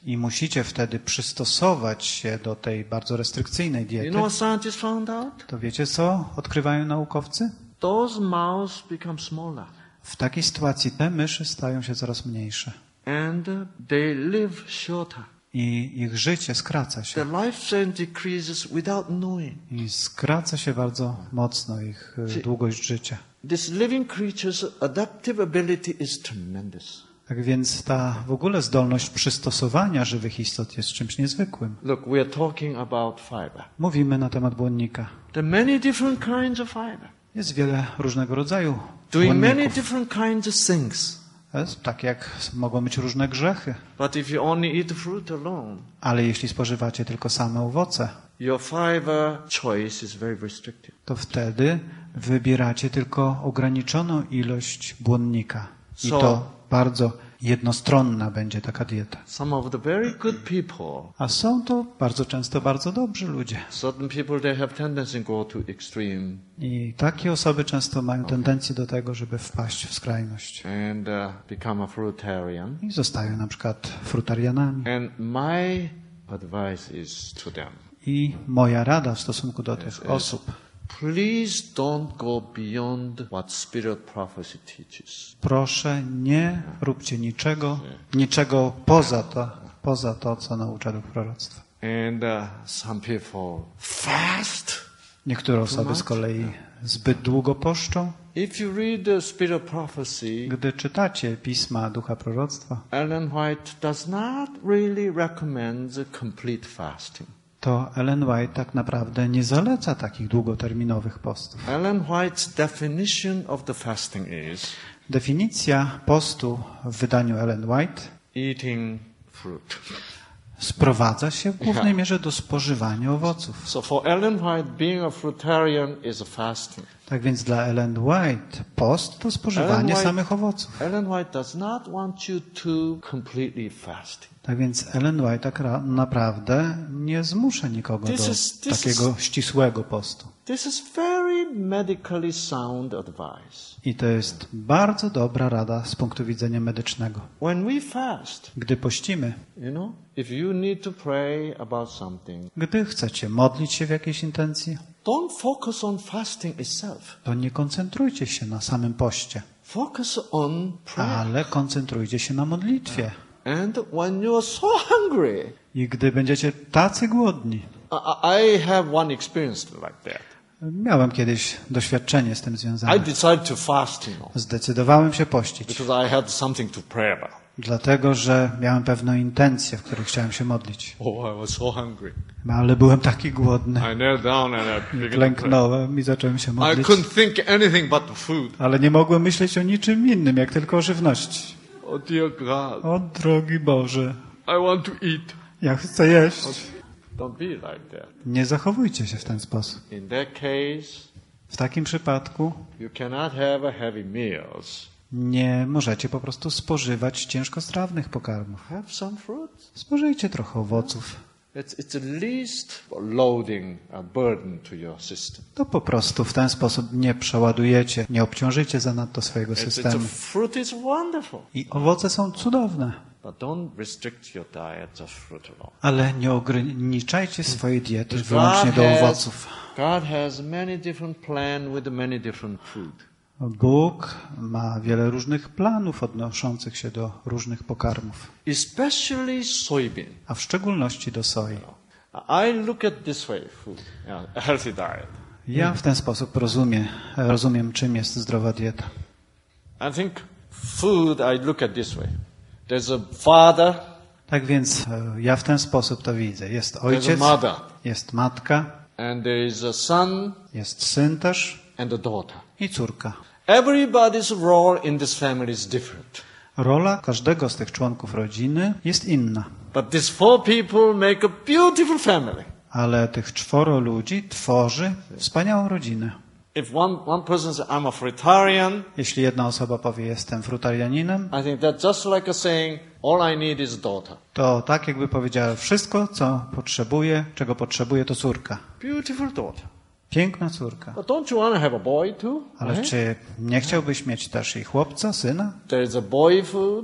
D: I musicie wtedy przystosować się do tej bardzo restrykcyjnej
C: You
D: diety.
C: know what scientists found out?
D: To wiecie co odkrywają naukowcy?
C: Those mouse become smaller.
D: W takiej sytuacji te myszy stają się coraz mniejsze.
C: And uh, they live shorter.
D: I ich życie skraca się.
C: Their lifespan decreases without knowing.
D: I skraca się bardzo mocno ich y, długość życia.
C: This living creature's adaptive ability is tremendous.
D: Tak więc ta w ogóle zdolność przystosowania żywych istot jest czymś niezwykłym.
C: Look, we are talking about fiber.
D: Mówimy na temat błonnika.
C: There are many different kinds of fiber.
D: Jest wiele różnego rodzaju
C: Doing many
D: błonników.
C: different kinds of things.
D: Jest, tak jak mogą być różne grzechy.
C: But if you only eat fruit alone,
D: Ale jeśli spożywacie tylko same owoce,
C: your fiber choice is very restricted.
D: to wtedy wybieracie tylko ograniczoną ilość błonnika. I
C: So-
D: to bardzo jednostronna będzie taka dieta.
C: Some of the very good people,
D: A są to bardzo często bardzo dobrzy ludzie.
C: certain people, they have tendency to go to extreme
D: I takie osoby często mają tendencję do tego, żeby wpaść w skrajność.
C: and uh, become a fruitarian.
D: I zostają na przykład frutarianami.
C: And my advice is to them,
D: I moja rada w stosunku do tych osób,
C: please don't go beyond what spirit prophecy teaches.
D: proszę nie róbcie niczego, niczego poza to, poza to, co naucza duch proroctwa.
C: And uh, some people fast.
D: Niektóre osoby z kolei zbyt długo poszczą.
C: If you read the spirit prophecy,
D: Gdy czytacie pisma ducha proroctwa,
C: Ellen White does not really recommend the complete fasting.
D: to Ellen White tak naprawdę nie zaleca takich długoterminowych postów.
C: Ellen White's definition of the fasting is
D: Definicja postu w wydaniu Ellen White
C: eating fruit.
D: sprowadza się w głównej mierze do spożywania owoców.
C: So for Ellen White, being a fruitarian is a fasting.
D: Tak więc dla Ellen White post to spożywanie
C: Ellen White-
D: samych owoców.
C: Ellen White does not want you to completely fasting.
D: Tak więc Ellen White tak ra- naprawdę nie zmusza nikogo
C: This
D: do
C: is- this
D: takiego ścisłego postu.
C: This is very medically sound advice.
D: I to jest bardzo dobra rada z punktu widzenia medycznego.
C: When we fast,
D: Gdy pościmy,
C: you know, if you need to pray about something,
D: gdy chcecie modlić się w jakiejś intencji,
C: don't focus on fasting itself.
D: to nie koncentrujcie się na samym poście,
C: Focus on prayer.
D: ale koncentrujcie się na modlitwie.
C: And when you are so hungry,
D: I gdy będziecie tacy głodni,
C: I, I have one experience like that.
D: miałem kiedyś doświadczenie z tym
C: I
D: związane.
C: decided to fast, you know,
D: Zdecydowałem się pościć,
C: because I had something to pray about.
D: dlatego że miałem pewną intencję, w której chciałem się modlić.
C: Oh, I was so hungry.
D: Ale byłem taki głodny.
C: I knelt down and I began to pray.
D: Klęknąłem i zacząłem się
C: I
D: modlić.
C: couldn't think anything but the food.
D: Ale nie mogłem myśleć o niczym innym, jak tylko o żywności.
C: Oh dear God,
D: O drogi Boże,
C: I want to eat.
D: ja chcę jeść.
C: Don't be like that.
D: Nie zachowujcie się w ten sposób.
C: In that case,
D: W takim przypadku
C: you cannot have a heavy meals.
D: nie możecie po prostu spożywać ciężkostrawnych pokarmów.
C: Have some fruit.
D: Spożyjcie trochę owoców.
C: It's, it's the least loading a burden to your system.
D: To po prostu w ten sposób nie przeładujecie, nie obciążycie zanadto swojego
C: It's, it's a,
D: systemu.
C: fruit is wonderful,
D: I owoce są cudowne,
C: but don't restrict your diet just fruit alone.
D: ale nie ograniczajcie swojej diety
C: God
D: wyłącznie do
C: has,
D: owoców.
C: God has many different plans with many different food.
D: Bóg ma wiele różnych planów odnoszących się do różnych pokarmów,
C: Especially soybean.
D: a w szczególności do soi.
C: I look at this way, food, yeah, a healthy diet.
D: Ja w ten sposób rozumiem, rozumiem czym jest zdrowa dieta.
C: I think food, I look at this way. There's a father,
D: Tak więc e, ja w ten sposób to widzę. Jest
C: there's a
D: ojciec,
C: mother,
D: jest matka,
C: and there is a son
D: jest syn też
C: and a daughter.
D: i córka.
C: Everybody's role in this family is different.
D: Rola każdego z tych członków rodziny jest inna,
C: But these four people make a beautiful family.
D: ale tych czworo ludzi tworzy wspaniałą rodzinę.
C: If one, one person says, I'm a fruitarian,
D: Jeśli jedna osoba powie, jestem frutarianinem,
C: I think that's just like a saying, all I need is a daughter.
D: to tak jakby powiedziała, wszystko, co potrzebuje, czego potrzebuje, to córka.
C: Beautiful daughter.
D: Piękna córka.
C: But don't you want to have a boy too?
D: Ale
C: Right?
D: czy nie chciałbyś mieć też i chłopca, syna?
C: There's a boy food,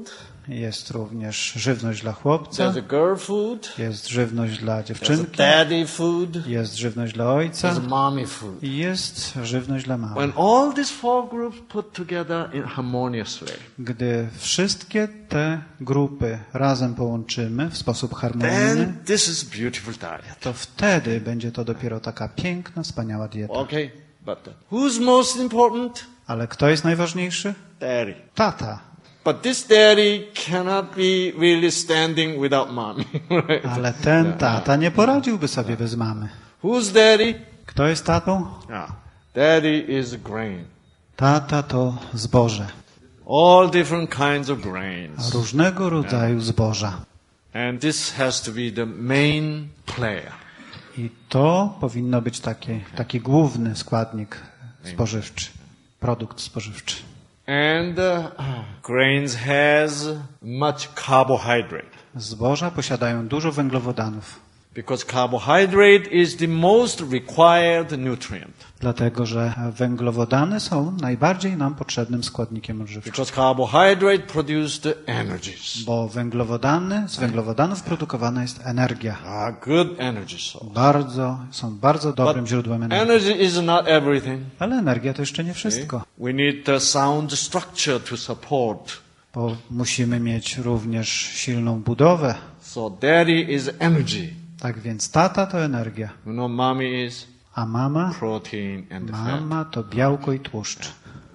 D: Jest również żywność dla chłopca,
C: There's a girl food.
D: jest żywność dla
C: There's a
D: dziewczynki,
C: daddy food.
D: jest żywność dla ojca
C: There's a mommy food.
D: i jest żywność dla mamy.
C: When all these four groups put together in harmoniously,
D: Gdy wszystkie te grupy razem połączymy w sposób harmonijny,
C: then this is beautiful diet.
D: to wtedy będzie to dopiero taka piękna, wspaniała dieta.
C: Okay, but who's most important?
D: Ale kto jest najważniejszy?
C: Daddy.
D: Tata.
C: But this daddy cannot be really standing without mommy. Right?
D: Ale ten tata nie poradziłby sobie bez mamy.
C: Who's daddy?
D: Kto jest tatą?
C: Ah, daddy is grain.
D: Tata to zboże.
C: All different kinds of grains.
D: Różnego rodzaju zboża.
C: And this has to be the main player.
D: I to powinno być taki, taki główny składnik spożywczy. Produkt spożywczy.
C: And uh, grains has much carbohydrate.
D: Zboża posiadają dużo węglowodanów.
C: Because carbohydrate is the most required nutrient.
D: Dlatego, że węglowodany są najbardziej nam potrzebnym składnikiem odżywczym.
C: Because carbohydrate produce the energies.
D: Bo węglowodany, z węglowodanów produkowana jest energia.
C: A good energy source.
D: Bardzo, są bardzo dobrym
C: But
D: źródłem energii.
C: energy is not everything.
D: Ale energia to jeszcze nie wszystko.
C: We need a sound structure to support.
D: Bo musimy mieć również silną budowę.
C: So daddy is energy.
D: Tak więc tata to energia,
C: You know, mommy is
D: a mama,
C: protein and fat.
D: mama to białko i tłuszcz.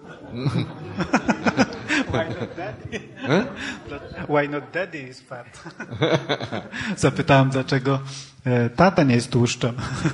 D: Why not daddy is fat? Zapytałem, dlaczego e, tata nie jest tłuszczem.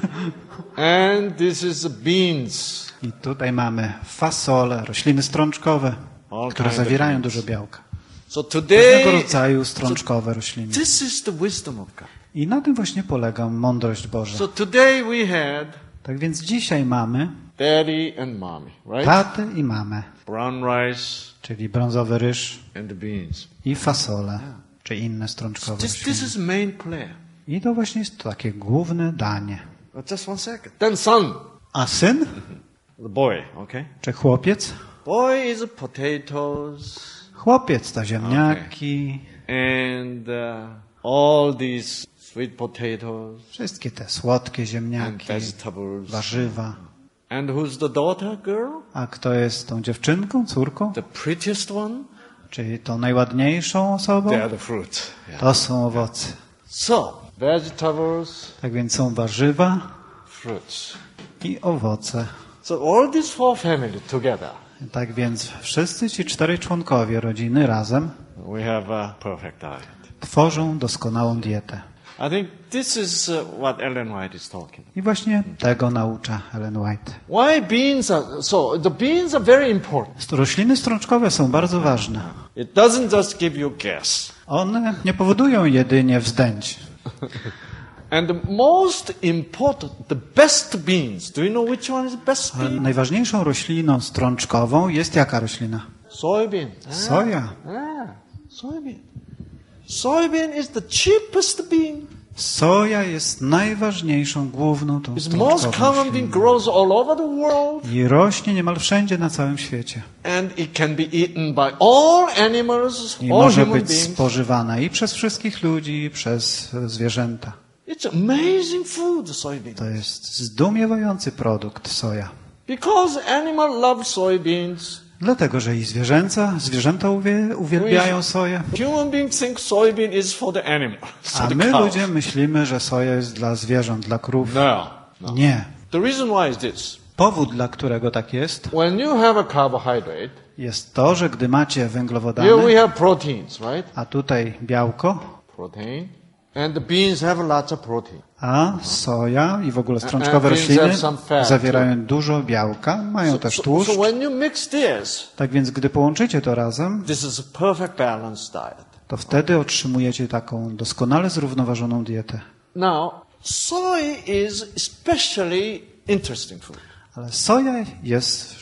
C: And this is beans.
D: I tutaj mamy fasole, rośliny strączkowe,
C: All
D: które
C: kind of
D: zawierają
C: beans.
D: dużo białka.
C: So
D: Różnego
C: today,
D: rodzaju strączkowe rośliny.
C: this is the wisdom of God.
D: I na tym właśnie polega mądrość Boża.
C: So today we had
D: Tak więc dzisiaj mamy
C: daddy and mommy, right?
D: tatę i mamę,
C: Brown rice
D: czyli brązowy ryż
C: and the beans.
D: i fasole, czy inne strączkowe
C: This, this
D: rośliny.
C: is main player.
D: I to właśnie jest takie główne danie.
C: But just one second. Then son,
D: A syn,
C: the boy, okay?
D: czy chłopiec?
C: Boy is potatoes
D: Chłopiec to ziemniaki,
C: and uh, all these sweet potatoes
D: wszystkie te słodkie
C: and
D: ziemniaki,
C: vegetables.
D: warzywa.
C: And who's the daughter, girl?
D: A kto jest tą dziewczynką, córką?
C: The prettiest one?
D: Czyli tą najładniejszą osobą?
C: They are the fruits. Yeah.
D: To są owoce.
C: So, vegetables,
D: Tak więc są warzywa
C: fruits.
D: i owoce.
C: So all these four families together,
D: Tak więc wszyscy ci czterej członkowie rodziny razem
C: we have a perfect diet.
D: tworzą doskonałą dietę.
C: I think this is uh, what Ellen White is talking.
D: I właśnie tego naucza Ellen White.
C: Why beans are so? The beans are very important.
D: Rośliny strączkowe są bardzo ważne.
C: It doesn't just give you gas.
D: One nie powodują jedynie wzdęć.
C: And the most important, the best beans. Do you know which one is the best
D: Ale
C: bean?
D: najważniejszą rośliną strączkową jest jaka roślina?
C: Soybean. Ah,
D: Soja.
C: ah, soybean. Soybean is the cheapest bean.
D: Soja jest najważniejszą, główną tą
C: It's most
D: strączkową
C: common bean,
D: rośliną.
C: grows all over the world.
D: I rośnie niemal wszędzie na całym świecie.
C: And it can be eaten by all animals,
D: I
C: all
D: może
C: human
D: być
C: beings.
D: spożywana i przez wszystkich ludzi, i przez zwierzęta.
C: It's amazing food, soybean.
D: To jest zdumiewający produkt soja.
C: Because animal love soybeans.
D: Dlatego, że i zwierzęta, zwierzęta uwie, uwielbiają soję,
C: Human beings think soybean is for the animals.
D: a my ludzie myślimy, że soja jest dla zwierząt, dla krów.
C: No, no.
D: Nie.
C: The reason why is this.
D: Powód, dla którego tak jest,
C: When you have a carbohydrate,
D: jest to, że gdy macie
C: here we
D: węglowodany,
C: have proteins, right?
D: a tutaj białko,
C: Protein. And the beans have lots of protein.
D: a soja i w ogóle strączkowe
C: And beans
D: rośliny
C: have some fat,
D: zawierają dużo białka, mają
C: So,
D: też
C: so,
D: tłuszcz.
C: so when you mix this,
D: Tak więc, gdy połączycie to razem,
C: this is a perfect balanced diet.
D: to wtedy otrzymujecie taką doskonale zrównoważoną dietę.
C: Now, soy is especially interesting food.
D: Ale soja jest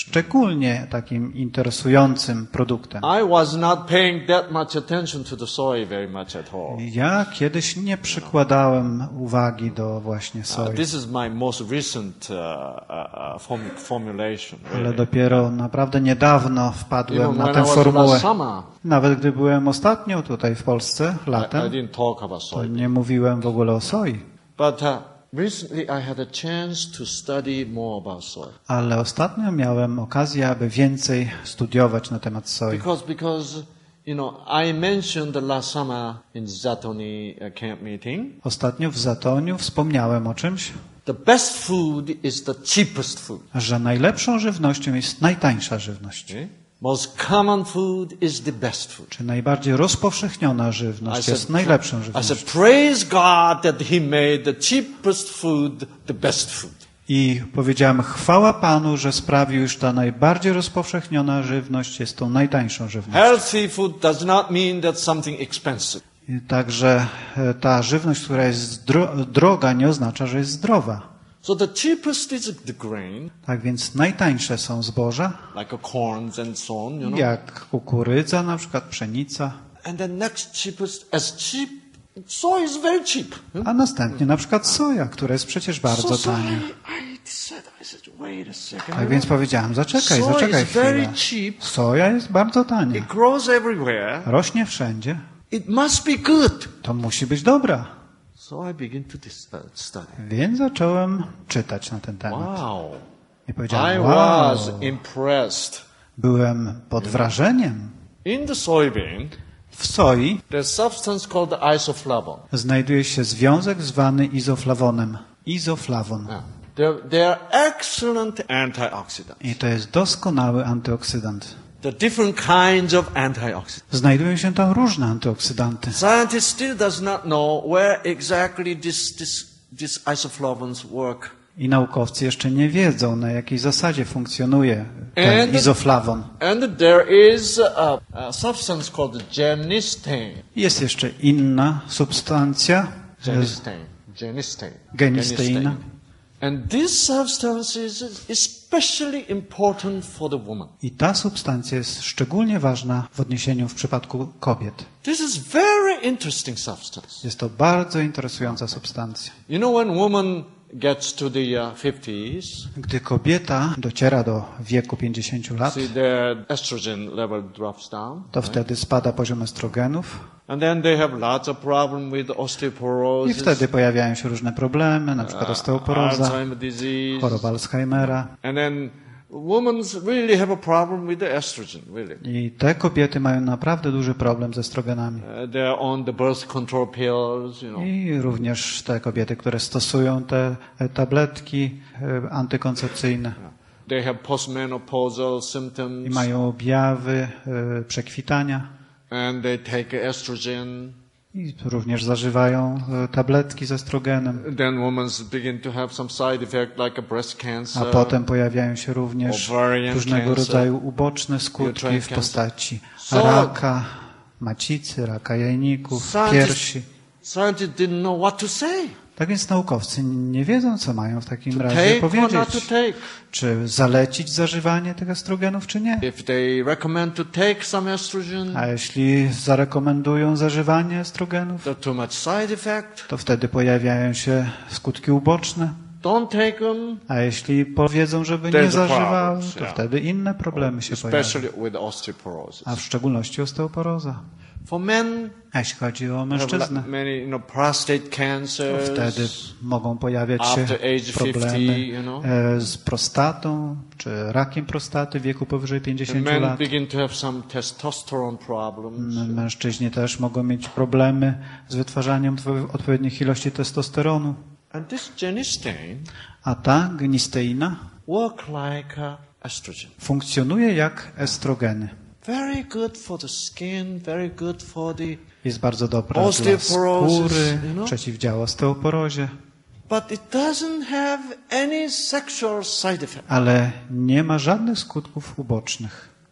D: szczególnie takim interesującym produktem.
C: I was not paying that much attention to the soy very much at all.
D: Ja kiedyś nie przykładałem uwagi do właśnie
C: Uh,
D: soi,
C: this is my most recent uh, uh, uh, form, formulation.
D: ale
C: Really.
D: dopiero naprawdę niedawno
C: Even
D: wpadłem na
C: when I
D: tę
C: was
D: formułę.
C: last summer,
D: Nawet gdy byłem ostatnio tutaj w Polsce,
C: I, I
D: latem,
C: didn't talk about
D: to
C: soy.
D: nie mówiłem w ogóle o soi.
C: But uh, recently I had a chance to study more about soy.
D: Ale ostatnio miałem okazję, aby więcej studiować na temat soi.
C: Because, because you know, I mentioned the last summer in Zatoni uh, camp meeting.
D: Ostatnio w Zatoniu wspomniałem o czymś,
C: The best food is the cheapest food.
D: że najlepszą żywnością jest najtańsza żywność.
C: Okay? Most common food is the best food.
D: Czy najbardziej rozpowszechniona
C: I
D: żywność
C: said,
D: jest najlepszą
C: I said,
D: żywnością.
C: praise God that He made the cheapest food the best food.
D: I powiedziałem, chwała Panu, że sprawił, już ta najbardziej rozpowszechniona żywność jest tą najtańszą żywnością.
C: Healthy food does not mean that something expensive.
D: I także e, ta żywność, która jest zdro- droga, nie oznacza, że jest zdrowa.
C: So the cheapest is the grain,
D: Tak więc najtańsze są zboża,
C: like a corns and so on, you know.
D: jak kukurydza, na przykład pszenica,
C: And the next cheapest, as cheap, soy is very cheap.
D: a następnie na przykład soja, która jest przecież bardzo
C: so, so
D: tania.
C: I, I said, I said, wait a second.
D: Tak więc powiedziałem, zaczekaj,
C: Soy
D: zaczekaj
C: is very
D: chwilę.
C: cheap.
D: Soja jest bardzo tania,
C: It grows everywhere.
D: rośnie wszędzie,
C: It must be good.
D: to musi być dobra.
C: So I begin to dis- uh, study.
D: Więc zacząłem czytać na ten temat.
C: Wow.
D: I
C: I
D: powiedziałem,
C: was
D: wow,
C: impressed.
D: byłem pod wrażeniem.
C: In the soybean,
D: W soi
C: there's substance called the isoflavone.
D: znajduje się związek zwany izoflawonem. Izoflawon.
C: Yeah. They're, they're excellent antioxidants.
D: I to jest doskonały antyoksydant.
C: The different kinds of antioxidants.
D: Znajdują się tam różne antyoksydanty.
C: Scientists still does not know where exactly this, this, these isoflavones work.
D: I naukowcy jeszcze nie wiedzą, na jakiej zasadzie funkcjonuje ten
C: And-
D: izoflawon.
C: And there is a, a substance called genistein.
D: Jest jeszcze inna substancja,
C: Genistein. Genistein.
D: Genisteina.
C: And this substance is especially important for the woman.
D: i ta substancja jest szczególnie ważna w odniesieniu w przypadku kobiet.
C: This is very interesting substance.
D: Jest to bardzo interesująca substancja.
C: You know, when woman gets to the uh, fifties,
D: Gdy kobieta dociera do wieku pięćdziesięciu lat,
C: see their estrogen level drops down.
D: to wtedy spada poziom estrogenów
C: And then they have lots of problem with
D: i
C: osteoporosis,
D: wtedy pojawiają się różne problemy, na przykład osteoporoza,
C: Alzheimer's disease.
D: choroba Alzheimera.
C: And then women really have a problem with the estrogen, really.
D: I te kobiety mają naprawdę duży problem z estrogenami.
C: Uh, they're on the birth control pills, you know.
D: I również te kobiety, które stosują te e, tabletki e, antykoncepcyjne
C: They have postmenopausal symptoms,
D: i mają objawy e, przekwitania
C: and they take estrogen.
D: i również zażywają e, tabletki z estrogenem.
C: Then women begin to have some side effect like a breast
D: A
C: cancer.
D: potem pojawiają się również
C: Ovarian
D: różnego
C: cancer,
D: rodzaju uboczne skutki
C: uterine
D: w
C: cancer.
D: postaci
C: So-
D: raka macicy, raka jajników,
C: Scientists-
D: piersi.
C: Scientists didn't know what to say.
D: Tak więc naukowcy nie wiedzą, co mają w takim
C: To
D: razie
C: take or not to
D: powiedzieć.
C: take.
D: Czy zalecić zażywanie tych estrogenów, czy nie?
C: If they recommend to take some estrogen,
D: A jeśli zarekomendują zażywanie estrogenów,
C: there's too much side effect.
D: to wtedy pojawiają się skutki uboczne.
C: Don't take them,
D: A jeśli powiedzą, żeby
C: There's
D: nie
C: a
D: zażywały,
C: problem,
D: to
C: yeah.
D: wtedy inne problemy się pojawią.
C: especially with osteoporosis.
D: A w szczególności osteoporoza.
C: For men,
D: A jeśli chodzi o
C: have
D: mężczyznę,
C: like many, you know, prostate
D: to
C: cancers.
D: wtedy mogą pojawiać się
C: After age
D: problemy
C: fifty, you know.
D: e, z prostatą, czy rakiem prostaty w wieku powyżej
C: And
D: pięćdziesięciu
C: men
D: lat.
C: begin to have some testosterone problems.
D: M- Mężczyźni też mogą mieć problemy z wytwarzaniem tw- odpowiednich ilości testosteronu.
C: And this genistein
D: A ta genisteina
C: work like uh, estrogen.
D: funkcjonuje jak estrogeny.
C: Very good for the skin, very good for the...
D: Jest bardzo dobra dla
C: Osteoporosis,
D: skóry,
C: you know?
D: przeciwdziała osteoporozie,
C: But it doesn't have any sexual side effect.
D: ale nie ma żadnych skutków ubocznych.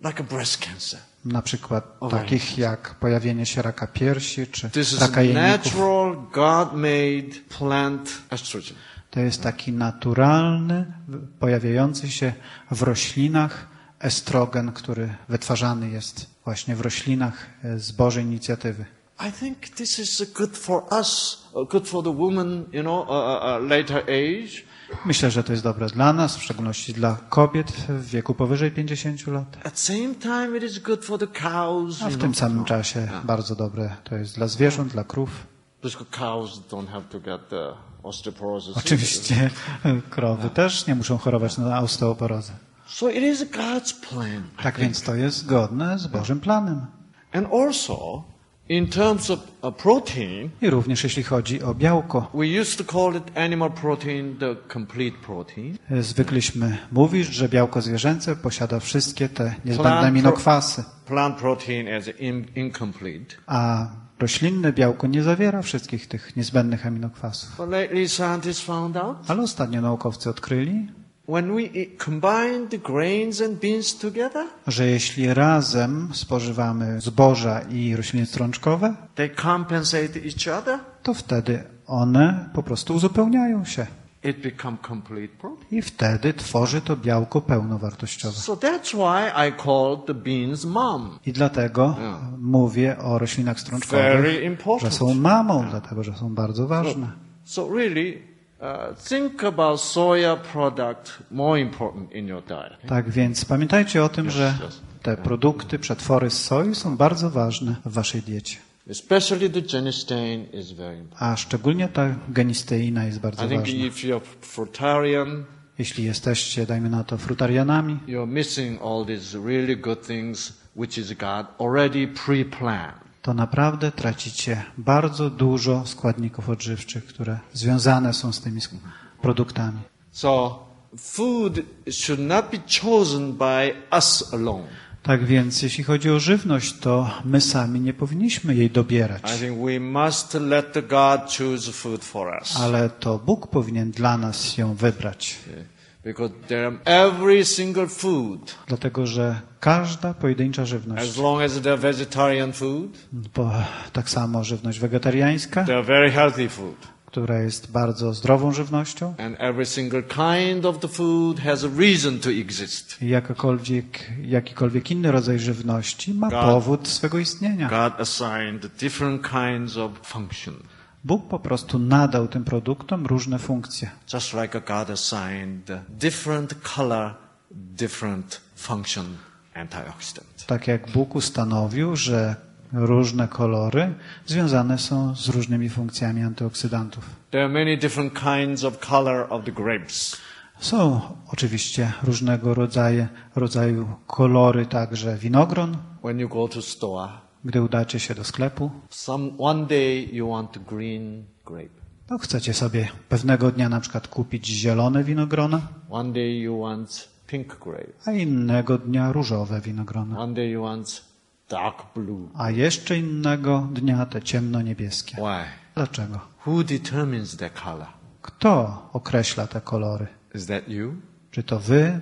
C: like a breast cancer.
D: Na przykład
C: Ovarian
D: takich
C: cancer.
D: jak pojawienie się raka piersi czy
C: This is
D: raka
C: a
D: jajników.
C: natural, God-made plant estrogen.
D: To jest taki naturalny, w- pojawiający się w roślinach estrogen, który wytwarzany jest właśnie w roślinach e, z Bożej inicjatywy.
C: I think this is good for us, uh, good for the woman, you know, uh, uh, uh, later age.
D: Myślę, że to jest dobre dla nas, w szczególności dla kobiet w wieku powyżej pięćdziesięciu lat.
C: At the same time, it is good for the cows.
D: A
C: you
D: w
C: know.
D: tym samym czasie bardzo dobre to jest dla zwierząt, dla krów.
C: Because cows don't have to get the osteoporosis.
D: Oczywiście krowy też nie muszą chorować na osteoporozę.
C: So it is God's plan. I
D: Tak
C: think.
D: więc to jest zgodne z Bożym planem.
C: And also, in terms of uh, protein,
D: I również jeśli chodzi o białko.
C: we used to call it animal protein, the complete protein.
D: Zwykliśmy mówić, że białko zwierzęce posiada wszystkie te niezbędne
C: Plant pro-
D: aminokwasy,
C: Plant protein as in, incomplete.
D: a roślinne białko nie zawiera wszystkich tych niezbędnych aminokwasów.
C: But lately, scientists found out
D: Ale ostatnio naukowcy odkryli,
C: when we eat, combine the grains and beans together,
D: że jeśli razem spożywamy zboża i rośliny strączkowe,
C: they compensate each other.
D: to wtedy one po prostu uzupełniają się.
C: It become complete protein.
D: I wtedy tworzy to białko pełnowartościowe.
C: So that's why I called the beans mom.
D: I dlatego
C: Yeah.
D: mówię o roślinach
C: Very
D: strączkowych,
C: important.
D: że są mamą, dlatego że są bardzo ważne.
C: So really, uh, think about soya product more important in your diet.
D: Tak więc pamiętajcie o tym, że
C: yes.
D: te produkty, przetwory z soi są bardzo ważne w waszej diecie.
C: Especially the genistein is very important.
D: A szczególnie ta genisteina jest bardzo
C: I think
D: ważna.
C: if you're fruitarian,
D: Jeśli jesteście, dajmy na to, frutarianami,
C: you're missing all these really good things which is God already pre-planned.
D: to naprawdę tracicie bardzo dużo składników odżywczych, które związane są z tymi sk- produktami.
C: So food should not be chosen by us alone.
D: Tak więc, jeśli chodzi o żywność, to my sami nie powinniśmy jej dobierać,
C: I think we must let the God choose food for us.
D: ale to Bóg powinien dla nas ją wybrać.
C: Because there are every single food,
D: Dlatego, że każda pojedyncza żywność,
C: as long as they're vegetarian food,
D: bo tak samo żywność wegetariańska,
C: they're very healthy food.
D: która jest bardzo zdrową żywnością,
C: And every single kind of the food has a reason to exist.
D: i jakakolwiek, jakikolwiek inny rodzaj żywności ma
C: God-
D: powód swego istnienia.
C: God assigned different kinds of function.
D: Bóg po prostu nadał tym produktom różne funkcje.
C: Just like God assigned different color, different function antioxidant.
D: Tak jak Bóg ustanowił, że różne kolory związane są z różnymi funkcjami antyoksydantów.
C: There are many different kinds of color of the grapes.
D: Są oczywiście różnego rodzaju, rodzaju kolory także winogron.
C: When you go to store,
D: Gdy udacie się do sklepu,
C: some one day you want green grape.
D: to chcecie sobie pewnego dnia na przykład kupić zielone winogrona,
C: One day you want pink grape.
D: a innego dnia różowe winogrona,
C: One day you want dark blue.
D: a jeszcze innego dnia te ciemno-niebieskie.
C: Why?
D: Dlaczego?
C: Who determines the color?
D: Kto określa te kolory?
C: Is that you?
D: Czy to wy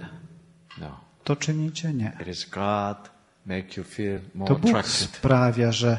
C: No.
D: to czynicie? Nie.
C: It is God make you feel more
D: To Bóg
C: attracted.
D: sprawia, że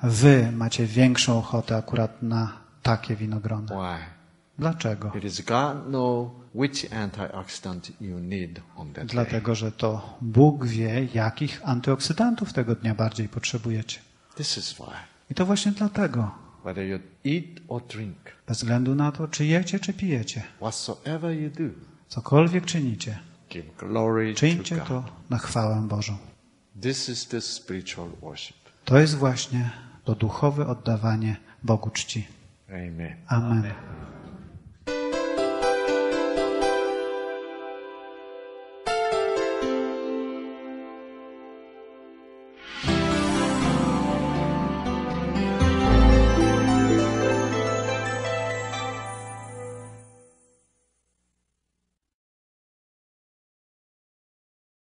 D: wy macie większą ochotę akurat na takie winogrona.
C: Why?
D: Dlaczego?
C: It is God know which antioxidant you need on that day.
D: Dlatego, że to Bóg wie, jakich antyoksydantów tego dnia bardziej potrzebujecie.
C: This is why.
D: I to właśnie dlatego,
C: Whether you eat or drink,
D: bez względu na to, czy jecie, czy pijecie,
C: whatsoever you do,
D: cokolwiek czynicie,
C: give glory
D: czyńcie
C: to God.
D: to na chwałę Bożą.
C: This is the spiritual worship.
D: To jest właśnie to duchowe oddawanie Bogu czci.
C: Amen.
D: Amen.